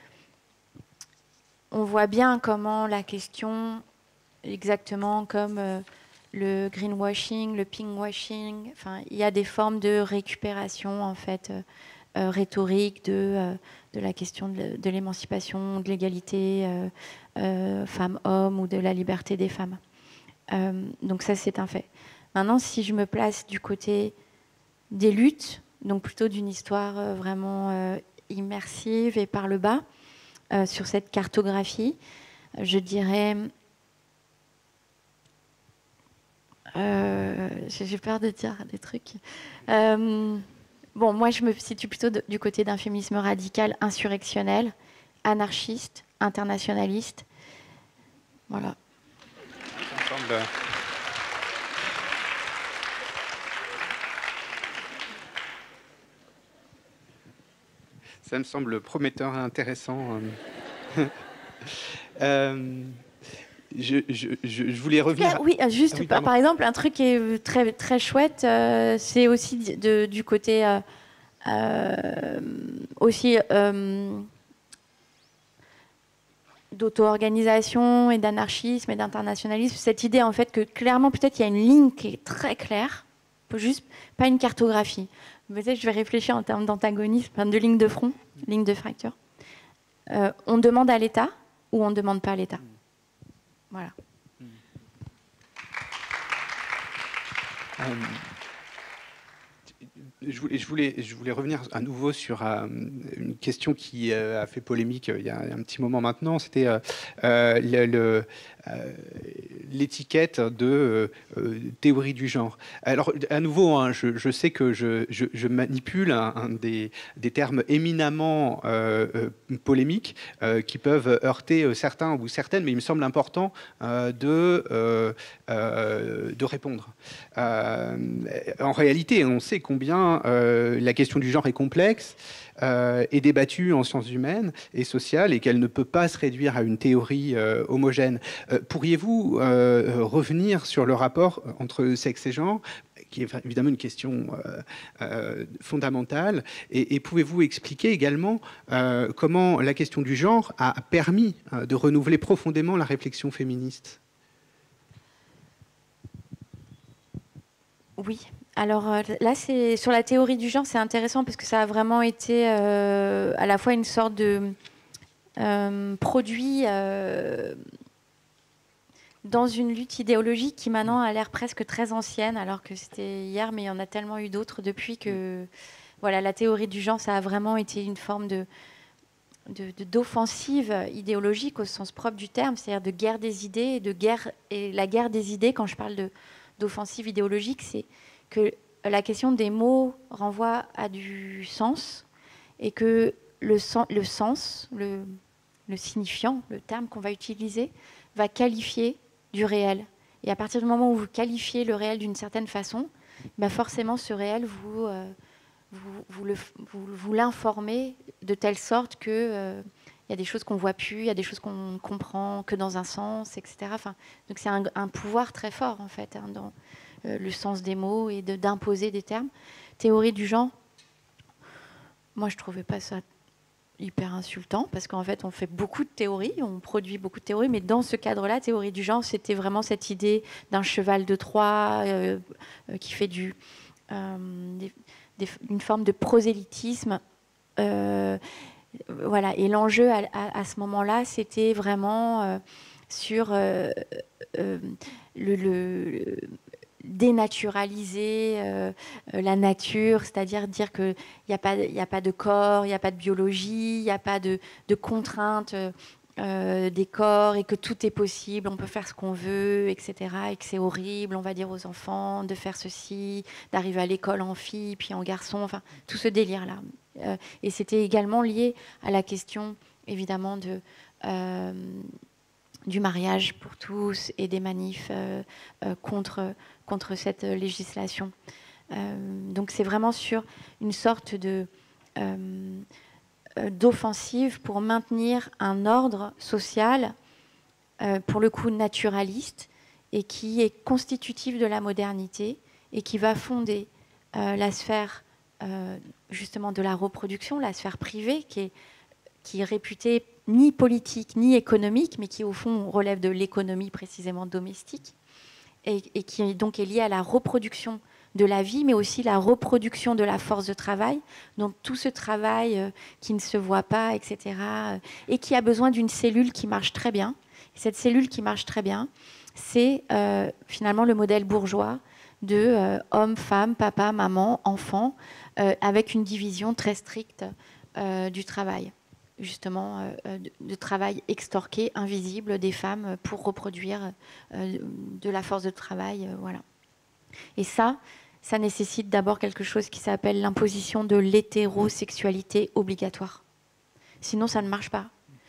on voit bien comment la question, exactement comme euh, le greenwashing, le pinkwashing, enfin, il y a des formes de récupération, en fait, euh, euh, rhétorique de, euh, de la question de, de l'émancipation, de l'égalité euh, euh, femmes-hommes ou de la liberté des femmes. Euh, donc ça, c'est un fait. Maintenant, si je me place du côté des luttes, donc plutôt d'une histoire euh, vraiment euh, immersive et par le bas, euh, sur cette cartographie, je dirais... Euh, j'ai peur de dire des trucs. Euh, bon, moi, je me situe plutôt de, du côté d'un féminisme radical, insurrectionnel, anarchiste, internationaliste. Voilà. Ça me semble prometteur et intéressant. euh, je, je, je, je voulais revenir... Oui, juste, ah oui, par, par exemple, un truc qui est très, très chouette, euh, c'est aussi de, de, du côté... Euh, euh, aussi... Euh, d'auto-organisation et d'anarchisme et d'internationalisme, cette idée en fait que clairement peut-être il y a une ligne qui est très claire, juste pas une cartographie. Peut-être je vais réfléchir en termes d'antagonisme, de ligne de front, ligne de fracture. Euh, on demande à l'État ou on ne demande pas à l'État. Voilà. Um... Je voulais, je, voulais, je voulais revenir à nouveau sur euh, une question qui euh, a fait polémique euh, il y a un petit moment maintenant. C'était euh, euh, le, le, euh, l'étiquette de euh, théorie du genre. Alors, à nouveau, hein, je, je sais que je, je, je manipule un, un des, des termes éminemment euh, euh, polémiques euh, qui peuvent heurter certains ou certaines, mais il me semble important euh, de, euh, euh, de répondre. Euh, en réalité, on sait combien Euh, la question du genre est complexe, euh, est débattue en sciences humaines et sociales et qu'elle ne peut pas se réduire à une théorie euh, homogène. Euh, pourriez-vous euh, revenir sur le rapport entre sexe et genre, qui est évidemment une question euh, euh, fondamentale, et, et pouvez-vous expliquer également euh, comment la question du genre a permis euh, de renouveler profondément la réflexion féministe? Oui. Alors là, c'est, sur la théorie du genre, c'est intéressant parce que ça a vraiment été euh, à la fois une sorte de euh, produit euh, dans une lutte idéologique qui maintenant a l'air presque très ancienne, alors que c'était hier, mais il y en a tellement eu d'autres depuis que voilà, la théorie du genre, ça a vraiment été une forme de, de, de, d'offensive idéologique au sens propre du terme, c'est-à-dire de guerre des idées et de guerre, et la guerre des idées, quand je parle de, d'offensive idéologique, c'est que la question des mots renvoie à du sens et que le, sen, le sens, le, le signifiant, le terme qu'on va utiliser, va qualifier du réel. Et à partir du moment où vous qualifiez le réel d'une certaine façon, bah forcément ce réel, vous, euh, vous, vous, le, vous, vous l'informez de telle sorte qu'il euh, y a des choses qu'on ne voit plus, il y a des choses qu'on ne comprend que dans un sens, et cetera. Enfin, donc c'est un, un pouvoir très fort en fait, hein, dans le sens des mots et de, d'imposer des termes. Théorie du genre, moi je trouvais pas ça hyper insultant parce qu'en fait on fait beaucoup de théories, on produit beaucoup de théories, mais dans ce cadre-là, théorie du genre, c'était vraiment cette idée d'un cheval de Troie euh, euh, qui fait du, euh, des, des, une forme de prosélytisme. Euh, voilà. Et l'enjeu à, à, à ce moment-là, c'était vraiment euh, sur euh, euh, le, le dénaturaliser euh, euh, la nature, c'est-à-dire dire qu'il n'y a pas, y a pas de corps, il n'y a pas de biologie, il n'y a pas de, de contraintes euh, euh, des corps et que tout est possible, on peut faire ce qu'on veut, et cetera. Et que c'est horrible, on va dire aux enfants de faire ceci, d'arriver à l'école en fille, puis en garçon, enfin, tout ce délire-là. Euh, et c'était également lié à la question, évidemment, de, euh, du mariage pour tous et des manifs euh, euh, contre, contre cette législation. Euh, donc c'est vraiment sur une sorte de... Euh, d'offensive pour maintenir un ordre social, euh, pour le coup naturaliste, et qui est constitutif de la modernité, et qui va fonder euh, la sphère euh, justement de la reproduction, la sphère privée, qui est, qui est réputée ni politique ni économique, mais qui au fond relève de l'économie précisément domestique, et, et qui donc est liée à la reproduction de la vie, mais aussi la reproduction de la force de travail, donc tout ce travail euh, qui ne se voit pas, et cetera, euh, et qui a besoin d'une cellule qui marche très bien. Et cette cellule qui marche très bien, c'est euh, finalement le modèle bourgeois de euh, homme, femme, papa, maman, enfant, euh, avec une division très stricte euh, du travail, justement, euh, de, de travail extorqué, invisible des femmes pour reproduire euh, de la force de travail, euh, voilà. Et ça, ça nécessite d'abord quelque chose qui s'appelle l'imposition de l'hétérosexualité obligatoire. Sinon, ça ne marche pas.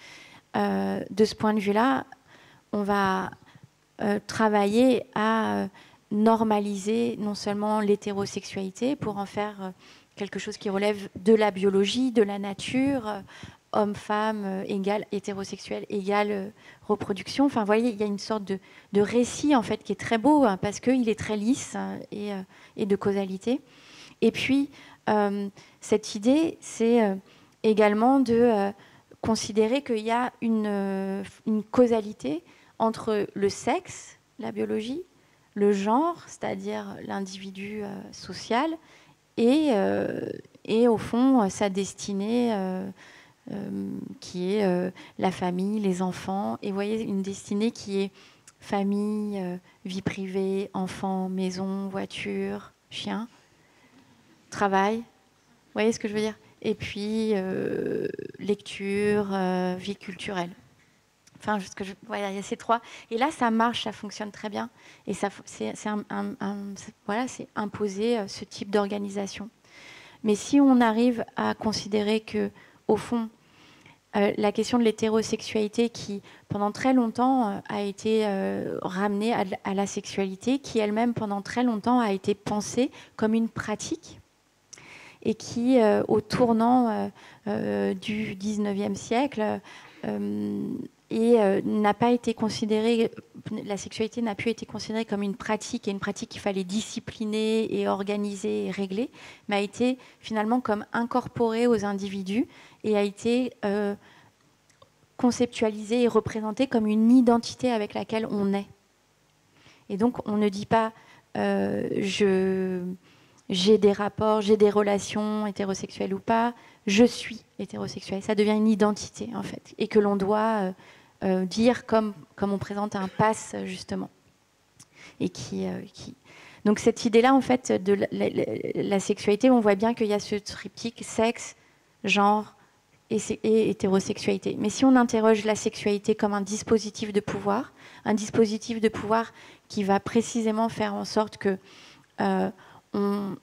Euh, de ce point de vue-là, on va euh, travailler à euh, normaliser non seulement l'hétérosexualité pour en faire euh, quelque chose qui relève de la biologie, de la nature, euh, homme-femme euh, égale hétérosexuel égale euh, reproduction. Enfin, vous voyez, il y a une sorte de, de récit en fait qui est très beau hein, parce qu'il est très lisse hein, et, euh, et de causalité. Et puis, euh, cette idée, c'est euh, également de euh, considérer qu'il y a une, euh, une causalité entre le sexe, la biologie, le genre, c'est-à-dire l'individu euh, social, et, euh, et au fond, sa destinée euh, Euh, qui est euh, la famille, les enfants. Et vous voyez, une destinée qui est famille, euh, vie privée, enfants, maison, voiture, chien, travail. Vous voyez ce que je veux dire? Et puis, euh, lecture, euh, vie culturelle. Enfin, ce que je, voilà, il y a ces trois. Et là, ça marche, ça fonctionne très bien. Et ça, c'est, c'est, un, un, un, voilà, c'est imposer euh, ce type d'organisation. Mais si on arrive à considérer que au fond, euh, la question de l'hétérosexualité qui, pendant très longtemps, euh, a été euh, ramenée à, à la sexualité, qui elle-même, pendant très longtemps, a été pensée comme une pratique, et qui, euh, au tournant euh, euh, du dix-neuvième siècle, euh, et euh, n'a pas été considérée, la sexualité n'a plus été considérée comme une pratique, et une pratique qu'il fallait discipliner et organiser et régler, mais a été finalement comme incorporée aux individus et a été euh, conceptualisée et représentée comme une identité avec laquelle on est. Et donc on ne dit pas euh, je, j'ai des rapports, j'ai des relations hétérosexuelles ou pas, je suis hétérosexuel. Ça devient une identité en fait, et que l'on doit euh, Euh, dire comme, comme on présente un pass justement et qui, euh, qui... donc cette idée là en fait de la, la, la sexualité, on voit bien qu'il y a ce triptyque sexe, genre et, et hétérosexualité. Mais si on interroge la sexualité comme un dispositif de pouvoir, un dispositif de pouvoir qui va précisément faire en sorte que euh, on,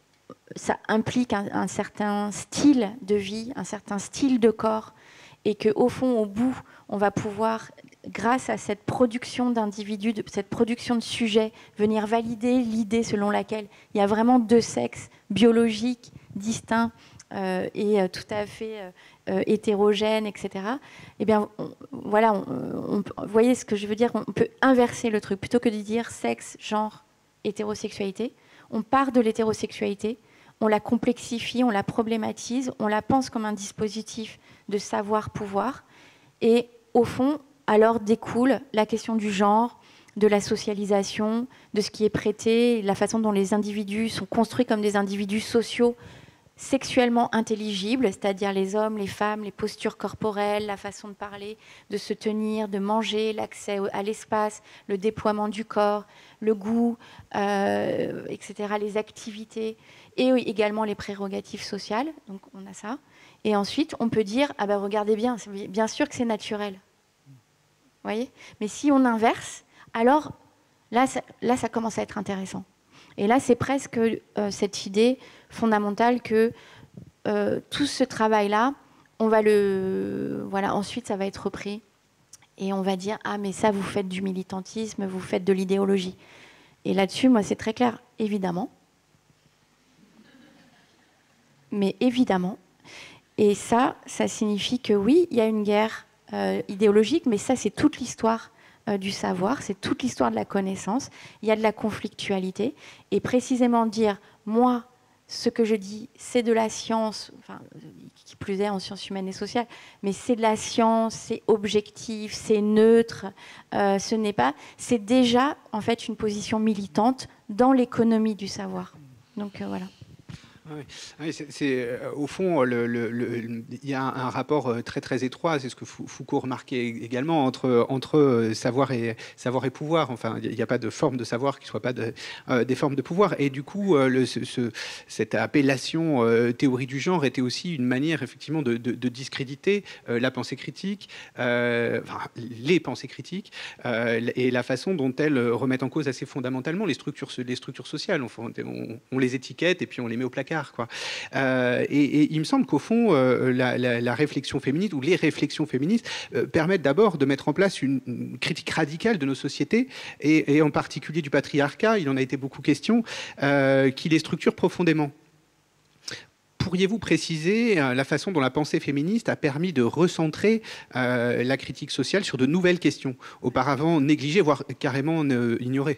ça implique un, un certain style de vie, un certain style de corps, et qu'au fond, au bout, on va pouvoir, grâce à cette production d'individus, de, cette production de sujets, venir valider l'idée selon laquelle il y a vraiment deux sexes biologiques, distincts euh, et euh, tout à fait euh, hétérogènes, et cetera. Eh bien, on, voilà, on, on, vous voyez ce que je veux dire? On peut inverser le truc. Plutôt que de dire sexe, genre, hétérosexualité, on part de l'hétérosexualité, on la complexifie, on la problématise, on la pense comme un dispositif de savoir-pouvoir. Et au fond, alors découle la question du genre, de la socialisation, de ce qui est prêté, la façon dont les individus sont construits comme des individus sociaux sexuellement intelligibles, c'est-à-dire les hommes, les femmes, les postures corporelles, la façon de parler, de se tenir, de manger, l'accès à l'espace, le déploiement du corps, le goût, euh, et cetera, les activités, et également les prérogatives sociales. Donc on a ça. Et ensuite, on peut dire, ah ben regardez bien, bien sûr que c'est naturel. voyez. Mais si on inverse, alors là ça, là, ça commence à être intéressant. Et là, c'est presque euh, cette idée fondamentale que euh, tout ce travail-là, on va le... Voilà, ensuite, ça va être repris. Et on va dire, ah, mais ça, vous faites du militantisme, vous faites de l'idéologie. Et là-dessus, moi, c'est très clair, évidemment. Mais évidemment. Et ça, ça signifie que oui, il y a une guerre euh, idéologique, mais ça, c'est toute l'histoire euh, du savoir, c'est toute l'histoire de la connaissance. Il y a de la conflictualité. Et précisément dire, moi, ce que je dis, c'est de la science, enfin, qui plus est en sciences humaines et sociales, mais c'est de la science, c'est objectif, c'est neutre, euh, ce n'est pas... C'est déjà, en fait, une position militante dans l'économie du savoir. Donc, euh, voilà. Oui, oui c'est, c'est, euh, au fond, le, le, le, il y a un, un rapport euh, très très étroit, c'est ce que Foucault remarquait également, entre, entre savoir, et, savoir et pouvoir. Enfin, il n'y a pas de forme de savoir qui ne soit pas de, euh, des formes de pouvoir. Et du coup, euh, le, ce, ce, cette appellation euh, théorie du genre était aussi une manière effectivement de, de, de discréditer euh, la pensée critique, euh, enfin, les pensées critiques, euh, et la façon dont elles remettent en cause assez fondamentalement les structures, les structures sociales. Enfin, on, on les étiquette et puis on les met au placard. Quoi. Euh, et, et il me semble qu'au fond, euh, la, la, la réflexion féministe ou les réflexions féministes euh, permettent d'abord de mettre en place une, une critique radicale de nos sociétés et, et en particulier du patriarcat, il en a été beaucoup question, euh, qui les structure profondément. Pourriez-vous préciser euh, la façon dont la pensée féministe a permis de recentrer euh, la critique sociale sur de nouvelles questions, auparavant négligées, voire carrément euh, ignorées?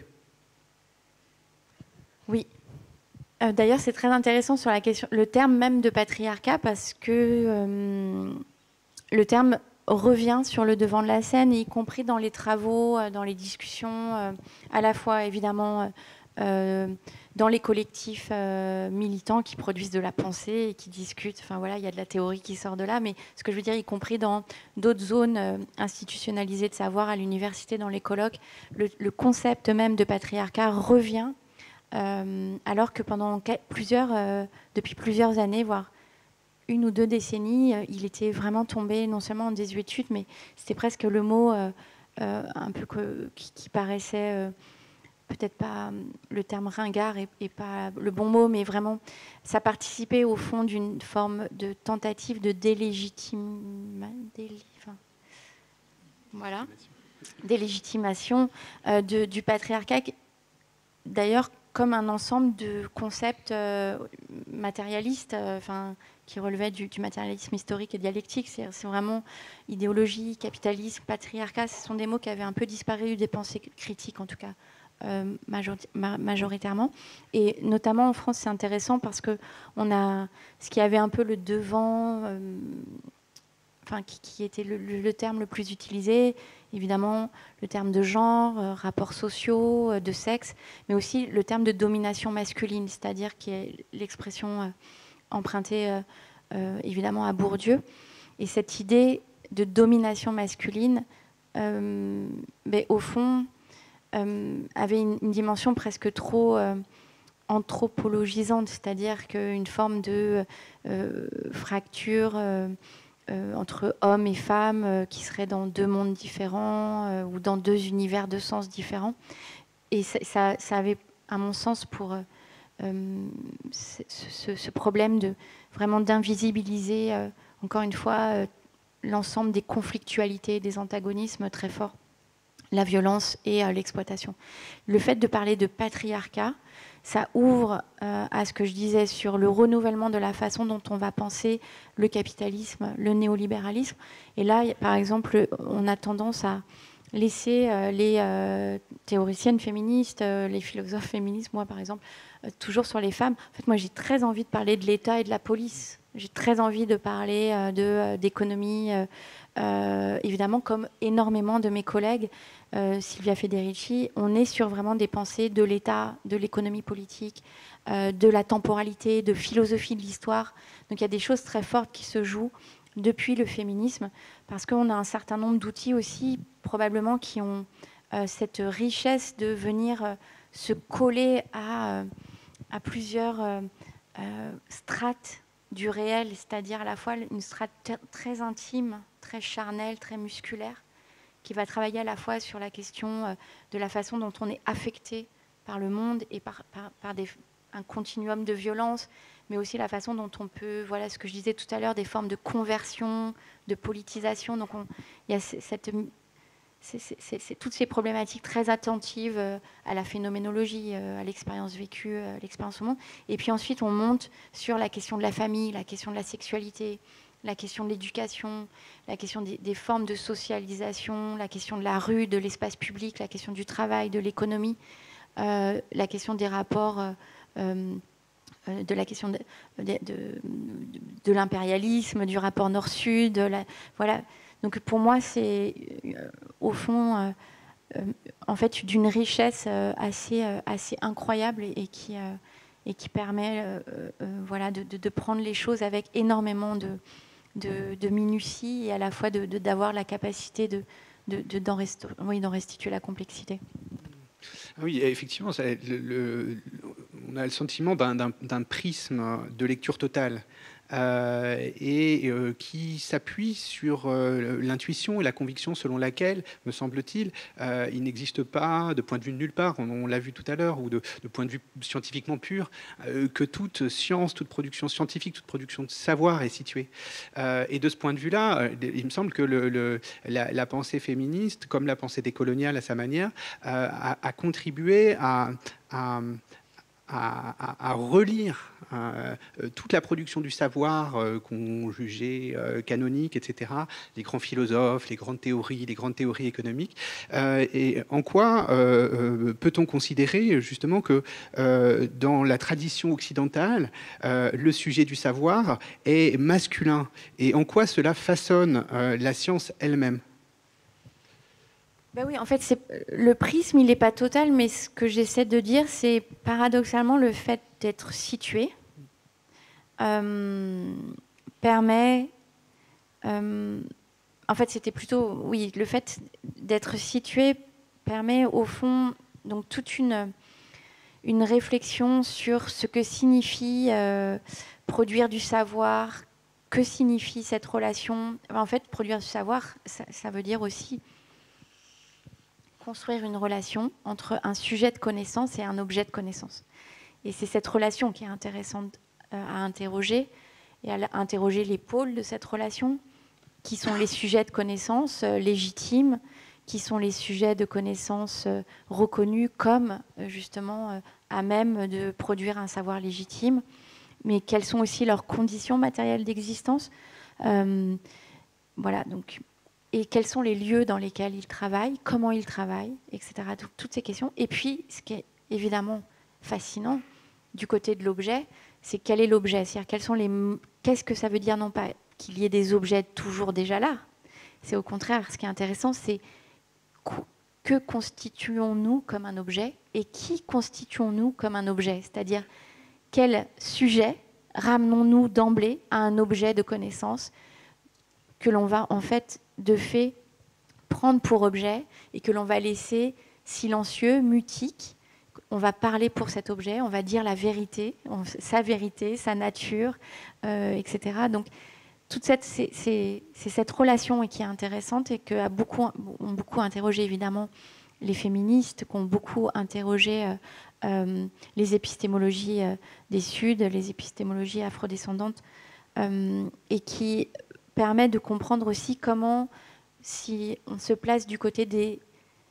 Oui. Euh, D'ailleurs, c'est très intéressant sur la question, le terme même de patriarcat, parce que euh, le terme revient sur le devant de la scène, y compris dans les travaux, euh, dans les discussions, euh, à la fois évidemment euh, dans les collectifs euh, militants qui produisent de la pensée et qui discutent. Enfin voilà, il y a de la théorie qui sort de là, mais ce que je veux dire, y compris dans d'autres zones euh, institutionnalisées de savoir, à l'université, dans les colloques, le, le concept même de patriarcat revient. Euh, alors que pendant plusieurs, euh, depuis plusieurs années, voire une ou deux décennies, euh, il était vraiment tombé non seulement en désuétude, mais c'était presque le mot euh, euh, un peu que, qui, qui paraissait euh, peut-être pas le terme ringard et, et pas le bon mot, mais vraiment ça participait au fond d'une forme de tentative de délégitimation, délé, enfin, voilà, délégitimation euh, de, du patriarcat. D'ailleurs, comme un ensemble de concepts euh, matérialistes, euh, enfin, qui relevaient du, du matérialisme historique et dialectique. C'est, c'est vraiment idéologie, capitalisme, patriarcat. Ce sont des mots qui avaient un peu disparu des pensées critiques, en tout cas, euh, majori- ma- majoritairement. Et notamment en France, c'est intéressant parce que on a ce qui avait un peu le devant, euh, enfin, qui, qui était le, le, le terme le plus utilisé. Évidemment, le terme de genre, euh, rapports sociaux, euh, de sexe, mais aussi le terme de domination masculine, c'est-à-dire qui est l'expression euh, empruntée euh, euh, évidemment à Bourdieu. Et cette idée de domination masculine, euh, ben, au fond, euh, avait une, une dimension presque trop euh, anthropologisante, c'est-à-dire qu'une forme de euh, fracture euh, Euh, entre hommes et femmes euh, qui seraient dans deux mondes différents euh, ou dans deux univers de sens différents. Et ça, ça, ça avait, à mon sens, pour euh, ce, ce, ce problème de vraiment d'invisibiliser, euh, encore une fois, euh, l'ensemble des conflictualités, des antagonismes très forts, la violence et euh, l'exploitation. Le fait de parler de patriarcat, ça ouvre euh, à ce que je disais sur le renouvellement de la façon dont on va penser le capitalisme, le néolibéralisme. Et là, par exemple, on a tendance à laisser euh, les euh, théoriciennes féministes, euh, les philosophes féministes, moi par exemple, euh, toujours sur les femmes. En fait, moi, j'ai très envie de parler de l'État et de la police. J'ai très envie de parler euh, de, euh, d'économie, euh, euh, évidemment, comme énormément de mes collègues. Euh, Silvia Federici, on est sur vraiment des pensées de l'État, de l'économie politique, euh, de la temporalité, de philosophie de l'histoire. Donc il y a des choses très fortes qui se jouent depuis le féminisme, parce qu'on a un certain nombre d'outils aussi, probablement, qui ont euh, cette richesse de venir euh, se coller à, euh, à plusieurs euh, euh, strates du réel, c'est-à-dire à la fois une strate très intime, très charnelle, très musculaire, qui va travailler à la fois sur la question euh, de la façon dont on est affecté par le monde et par, par, par des, un continuum de violence, mais aussi la façon dont on peut, voilà ce que je disais tout à l'heure, des formes de conversion, de politisation. Donc on, il y a cette, c'est, c'est, c'est, toutes ces problématiques très attentives euh, à la phénoménologie, euh, à l'expérience vécue, euh, à l'expérience au monde. Et puis ensuite, on monte sur la question de la famille, la question de la sexualité, la question de l'éducation, la question des, des formes de socialisation, la question de la rue, de l'espace public, la question du travail, de l'économie, euh, la question des rapports... Euh, euh, de la question de, de, de, de l'impérialisme, du rapport nord-sud. La, voilà. Donc pour moi, c'est euh, au fond, euh, euh, en fait, d'une richesse euh, assez, euh, assez incroyable et, et, qui, euh, et qui permet euh, euh, voilà, de, de, de prendre les choses avec énormément de, de, de minutie et à la fois de, de, d'avoir la capacité de, de, de, d'en, rest, oui, d'en restituer la complexité. Oui, effectivement, ça, le, le, on a le sentiment d'un, d'un, d'un prisme de lecture totale euh, et euh, qui s'appuie sur euh, l'intuition et la conviction selon laquelle, me semble-t-il, euh, il n'existe pas, de point de vue de nulle part, on, on l'a vu tout à l'heure, ou de, de point de vue scientifiquement pur, euh, que toute science, toute production scientifique, toute production de savoir est située. Euh, et de ce point de vue-là, euh, il me semble que le, le, la, la pensée féministe, comme la pensée décoloniale à sa manière, euh, a, a contribué à, à À, à, à relire euh, toute la production du savoir euh, qu'on jugeait euh, canonique, et cetera, les grands philosophes, les grandes théories, les grandes théories économiques. Euh, et en quoi euh, peut-on considérer justement que euh, dans la tradition occidentale, euh, le sujet du savoir est masculin, et en quoi cela façonne euh, la science elle-même? Ben oui, en fait, c'est, le prisme, il n'est pas total, mais ce que j'essaie de dire, c'est paradoxalement le fait d'être situé euh, permet... Euh, en fait, c'était plutôt... Oui, le fait d'être situé permet, au fond, donc toute une, une réflexion sur ce que signifie euh, produire du savoir, que signifie cette relation. En fait, produire du savoir, ça, ça veut dire aussi... construire une relation entre un sujet de connaissance et un objet de connaissance. Et c'est cette relation qui est intéressante à interroger, et à interroger les pôles de cette relation, qui sont les sujets de connaissance légitimes, qui sont les sujets de connaissance reconnus comme justement à même de produire un savoir légitime, mais quelles sont aussi leurs conditions matérielles d'existence. Euh, voilà, donc... et quels sont les lieux dans lesquels ils travaillent, comment ils travaillent, et cetera. Donc, toutes ces questions. Et puis, ce qui est évidemment fascinant du côté de l'objet, c'est quel est l'objet, c'est-à-dire quels sont les, qu'est-ce que ça veut dire, non pas qu'il y ait des objets toujours déjà là. C'est au contraire, ce qui est intéressant, c'est que constituons-nous comme un objet et qui constituons-nous comme un objet, c'est-à-dire quel sujet ramenons-nous d'emblée à un objet de connaissance que l'on va en fait de fait prendre pour objet et que l'on va laisser silencieux, mutique. On va parler pour cet objet, on va dire la vérité, on, sa vérité, sa nature, euh, et cetera. Donc, toute cette, c'est, c'est, c'est cette relation qui est intéressante et que a beaucoup, ont beaucoup interrogé évidemment les féministes, qui ont beaucoup interrogé euh, euh, les épistémologies euh, des Suds, les épistémologies afrodescendantes, euh, et qui permet de comprendre aussi comment, si on se place du côté des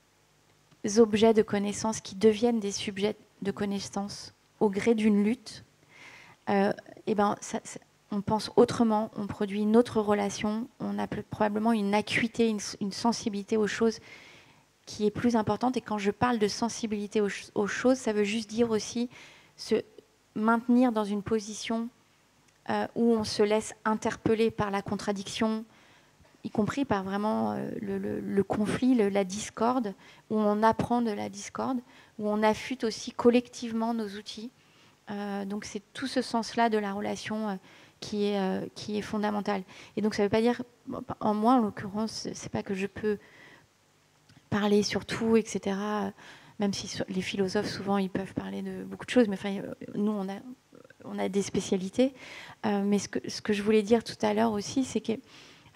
objets de connaissance qui deviennent des sujets de connaissance au gré d'une lutte, euh, et ben, ça, ça, on pense autrement, on produit une autre relation, on a probablement une acuité, une, une sensibilité aux choses qui est plus importante. Et quand je parle de sensibilité aux, aux choses, ça veut juste dire aussi se maintenir dans une position euh, où on se laisse interpeller par la contradiction, y compris par vraiment euh, le, le, le conflit, le, la discorde, où on apprend de la discorde, où on affûte aussi collectivement nos outils. Euh, donc c'est tout ce sens-là de la relation euh, qui, est, euh, qui est fondamental. Et donc ça ne veut pas dire, en moi en l'occurrence, c'est pas que je peux parler sur tout, et cetera. Même si les philosophes souvent ils peuvent parler de beaucoup de choses, mais enfin nous on a, on a des spécialités. Euh, mais ce que, ce que je voulais dire tout à l'heure aussi, c'est que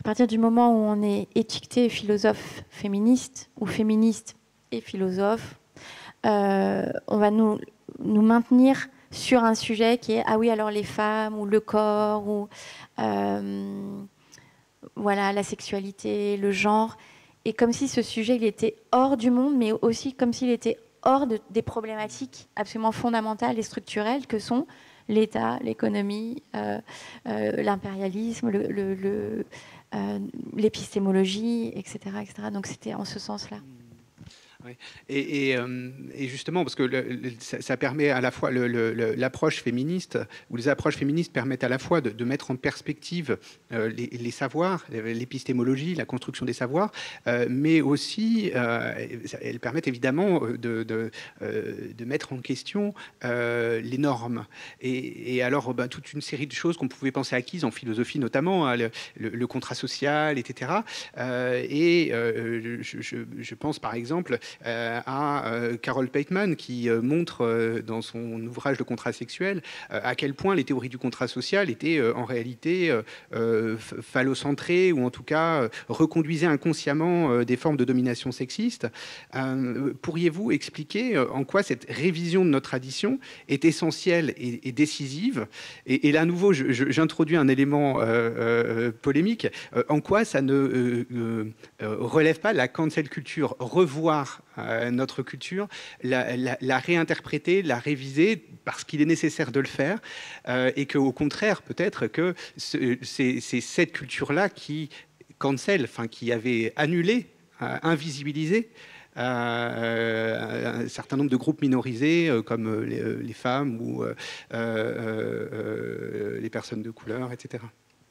à partir du moment où on est étiqueté philosophe féministe ou féministe et philosophe, euh, on va nous, nous maintenir sur un sujet qui est, ah oui, alors les femmes, ou le corps, ou euh, voilà, la sexualité, le genre, et comme si ce sujet, il était hors du monde, mais aussi comme s'il était hors de, des problématiques absolument fondamentales et structurelles que sont l'État, l'économie, euh, euh, l'impérialisme, le, le, le, euh, l'épistémologie, et cetera, et cetera. Donc c'était en ce sens-là. Oui. Et, et, euh, et justement, parce que le, le, ça, ça permet à la fois le, le, l'approche féministe, ou les approches féministes permettent à la fois de, de mettre en perspective euh, les, les savoirs, l'épistémologie, la construction des savoirs, euh, mais aussi euh, elles permettent évidemment de, de, euh, de mettre en question euh, les normes. Et, et alors, ben, toute une série de choses qu'on pouvait penser acquises en philosophie, notamment hein, le, le, le contrat social, et cetera. Euh, et euh, je, je, je pense par exemple Euh, à euh, Carol Pateman qui euh, montre euh, dans son ouvrage Le contrat sexuel euh, à quel point les théories du contrat social étaient euh, en réalité euh, euh, phallocentrées ou en tout cas euh, reconduisaient inconsciemment euh, des formes de domination sexiste. Euh, pourriez-vous expliquer euh, en quoi cette révision de notre tradition est essentielle et, et décisive et, et là à nouveau je, je, j'introduis un élément euh, euh, polémique, euh, en quoi ça ne euh, euh, relève pas la cancel culture, revoir Euh, notre culture, la, la, la réinterpréter, la réviser parce qu'il est nécessaire de le faire euh, et qu'au contraire peut-être que ce, c'est, c'est cette culture-là qui cancel, enfin qui avait annulé, euh, invisibilisé Euh, un certain nombre de groupes minorisés euh, comme les, les femmes ou euh, euh, euh, les personnes de couleur, et cetera.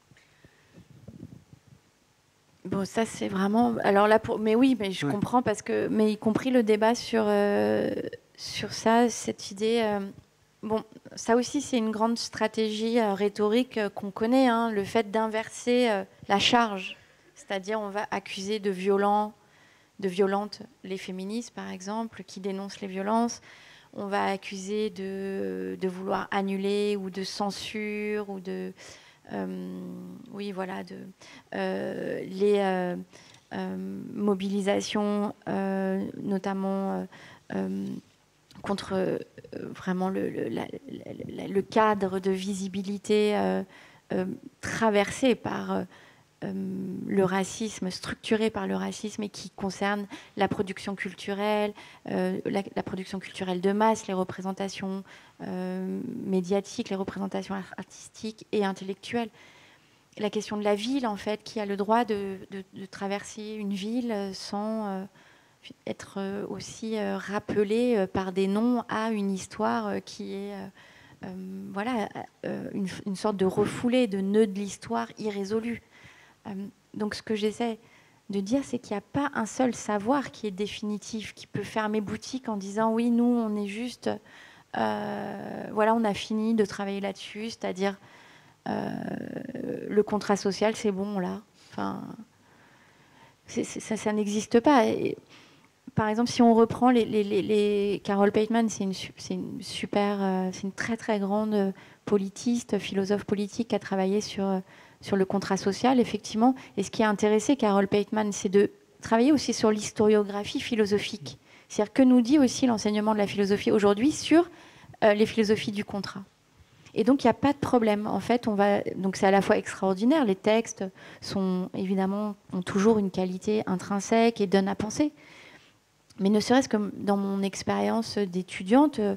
Bon, ça c'est vraiment. Alors là, pour... mais oui, mais je ouais. comprends parce que, mais y compris le débat sur euh, sur ça, cette idée. Euh... Bon, ça aussi c'est une grande stratégie euh, rhétorique euh, qu'on connaît, hein, le fait d'inverser euh, la charge, c'est-à-dire on va accuser de violents, de violentes les féministes par exemple, qui dénoncent les violences. On va accuser de de vouloir annuler ou de censure ou de Euh, oui, voilà, de, euh, les euh, euh, mobilisations, euh, notamment euh, contre euh, vraiment le, le, la, la, le cadre de visibilité euh, euh, traversé par euh, le racisme, structuré par le racisme et qui concerne la production culturelle, euh, la, la production culturelle de masse, les représentations euh, médiatiques, les représentations artistiques et intellectuelles. La question de la ville, en fait, qui a le droit de, de, de traverser une ville sans euh, être aussi euh, rappelé euh, par des noms à une histoire euh, qui est euh, euh, voilà, euh, une, une sorte de refoulé, de nœud de l'histoire irrésolu. Euh, donc ce que j'essaie de dire, c'est qu'il n'y a pas un seul savoir qui est définitif, qui peut fermer boutique en disant oui, nous, on est juste, euh, voilà, on a fini de travailler là-dessus, c'est-à-dire euh, le contrat social, c'est bon, là. Enfin, c'est, c'est, ça, ça n'existe pas. Et, par exemple, si on reprend les, les, les, les... Carol Pateman, c'est une, c'est une super, euh, c'est une très très grande politiste, philosophe politique qui a travaillé sur sur le contrat social, effectivement. Et ce qui a intéressé Carol Pateman, c'est de travailler aussi sur l'historiographie philosophique. C'est-à-dire que nous dit aussi l'enseignement de la philosophie aujourd'hui sur euh, les philosophies du contrat. Et donc, il n'y a pas de problème. En fait, on va... donc c'est à la fois extraordinaire. Les textes sont, évidemment, ont toujours une qualité intrinsèque et donnent à penser. Mais ne serait-ce que dans mon expérience d'étudiante, euh,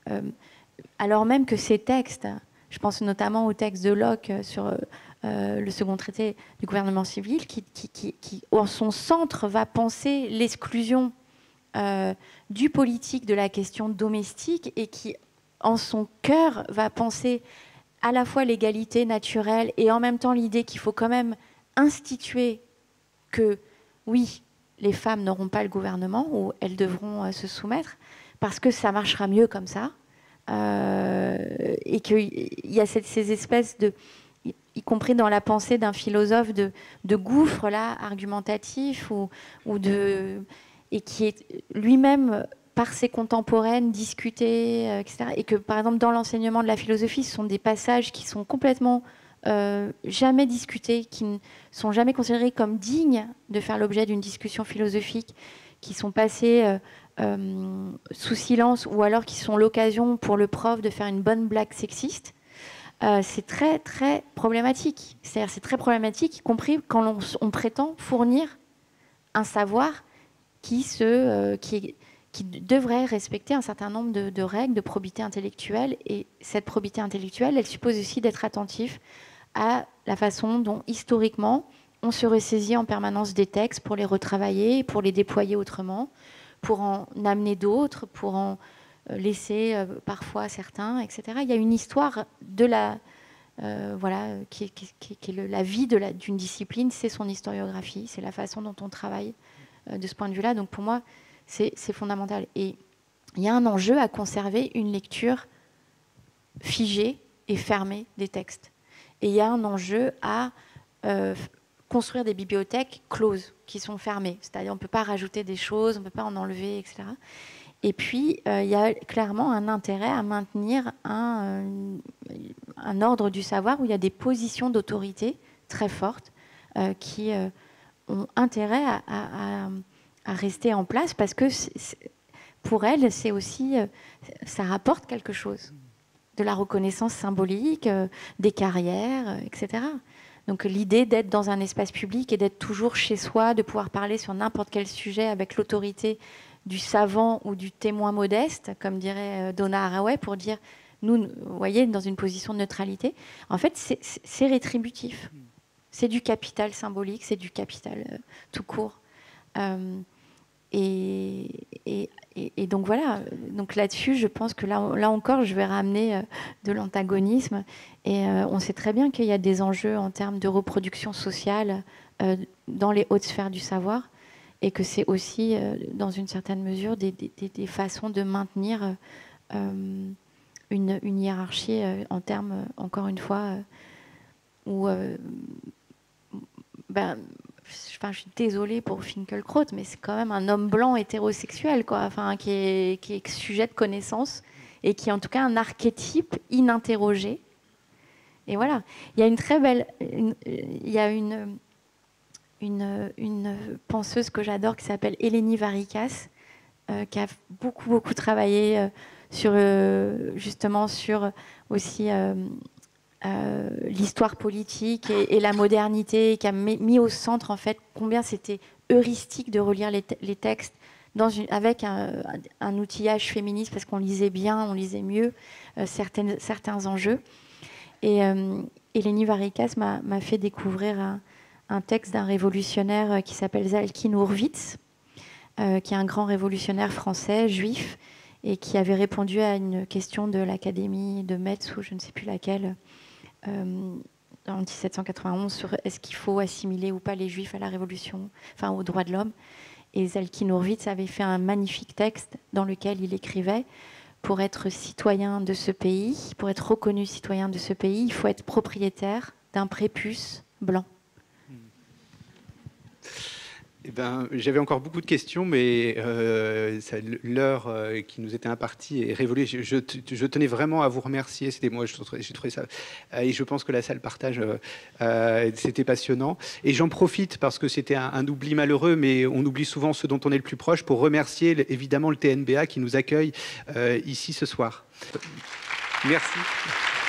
alors même que ces textes, je pense notamment au texte de Locke sur... Euh, Euh, le second traité du gouvernement civil, qui, qui, qui, qui en son centre va penser l'exclusion euh, du politique de la question domestique et qui, en son cœur, va penser à la fois l'égalité naturelle et en même temps l'idée qu'il faut quand même instituer que, oui, les femmes n'auront pas le gouvernement ou elles devront euh, se soumettre parce que ça marchera mieux comme ça. Euh, et qu'il y a cette, ces espèces de... y compris dans la pensée d'un philosophe de, de gouffre là, argumentatif, ou, ou de, et qui est lui-même, par ses contemporaines, discuté, euh, et cetera. Et que, par exemple, dans l'enseignement de la philosophie, ce sont des passages qui sont complètement euh, jamais discutés, qui ne sont jamais considérés comme dignes de faire l'objet d'une discussion philosophique, qui sont passés euh, euh, sous silence, ou alors qui sont l'occasion pour le prof de faire une bonne blague sexiste, euh, c'est très très problématique. C'est-à-dire c'est très problématique, y compris quand on, on prétend fournir un savoir qui, se, euh, qui, est, qui devrait respecter un certain nombre de, de règles de probité intellectuelle. Et cette probité intellectuelle, elle suppose aussi d'être attentif à la façon dont, historiquement, on se ressaisit en permanence des textes pour les retravailler, pour les déployer autrement, pour en amener d'autres, pour en laisser euh, parfois certains, et cetera. Il y a une histoire de la, euh, voilà, qui est, qui, qui, qui est le, la vie de la, d'une discipline, c'est son historiographie, c'est la façon dont on travaille euh, de ce point de vue-là. Donc pour moi, c'est, c'est fondamental. Et il y a un enjeu à conserver une lecture figée et fermée des textes. Et il y a un enjeu à euh, construire des bibliothèques closes, qui sont fermées. C'est-à-dire on ne peut pas rajouter des choses, on ne peut pas en enlever, et cetera. Et puis, euh, il y a clairement un intérêt à maintenir un, euh, un ordre du savoir où il y a des positions d'autorité très fortes euh, qui euh, ont intérêt à, à, à rester en place parce que c'est, c'est, pour elles, c'est aussi, euh, ça rapporte quelque chose. De la reconnaissance symbolique, euh, des carrières, euh, et cetera. Donc l'idée d'être dans un espace public et d'être toujours chez soi, de pouvoir parler sur n'importe quel sujet avec l'autorité du savant ou du témoin modeste, comme dirait Donna Haraway, pour dire, nous, vous voyez, dans une position de neutralité, en fait, c'est, c'est rétributif. C'est du capital symbolique, c'est du capital euh, tout court. Euh, et, et, et donc voilà, donc là-dessus, je pense que là, là encore, je vais ramener euh, de l'antagonisme. Et euh, on sait très bien qu'il y a des enjeux en termes de reproduction sociale euh, dans les hautes sphères du savoir. Et que c'est aussi, euh, dans une certaine mesure, des, des, des façons de maintenir euh, une, une hiérarchie euh, en termes, euh, encore une fois, euh, où... Euh, ben, enfin, je suis désolée pour Finkielkraut, mais c'est quand même un homme blanc hétérosexuel, quoi, enfin, qui est, qui est sujet de connaissance et qui est en tout cas un archétype ininterrogé. Et voilà. Il y a une très belle... Une, il y a une... Une, une penseuse que j'adore qui s'appelle Eleni Varikas, euh, qui a beaucoup beaucoup travaillé euh, sur euh, justement sur aussi euh, euh, l'histoire politique et, et la modernité, et qui a mis, mis au centre en fait combien c'était heuristique de relire les, te- les textes dans une, avec un, un outillage féministe parce qu'on lisait bien, on lisait mieux euh, certaines, certains enjeux. Et euh, Eleni Varikas m'a, m'a fait découvrir un un texte d'un révolutionnaire qui s'appelle Zalkin Hurwitz, euh, qui est un grand révolutionnaire français, juif, et qui avait répondu à une question de l'Académie de Metz, ou je ne sais plus laquelle, euh, en dix-sept cent quatre-vingt-onze, sur est-ce qu'il faut assimiler ou pas les juifs à la révolution, enfin aux droits de l'homme. Et Zalkin Hurwitz avait fait un magnifique texte dans lequel il écrivait « Pour être citoyen de ce pays, pour être reconnu citoyen de ce pays, il faut être propriétaire d'un prépuce blanc. » Eh ben, j'avais encore beaucoup de questions, mais euh, ça, l'heure euh, qui nous était impartie est révolue. Je, je, je tenais vraiment à vous remercier. C'était moi, j'ai trouvé ça, euh, et je pense que la salle partage. Euh, euh, c'était passionnant. Et j'en profite parce que c'était un, un oubli malheureux, mais on oublie souvent ceux dont on est le plus proche, pour remercier évidemment le T N B A qui nous accueille euh, ici ce soir. Merci.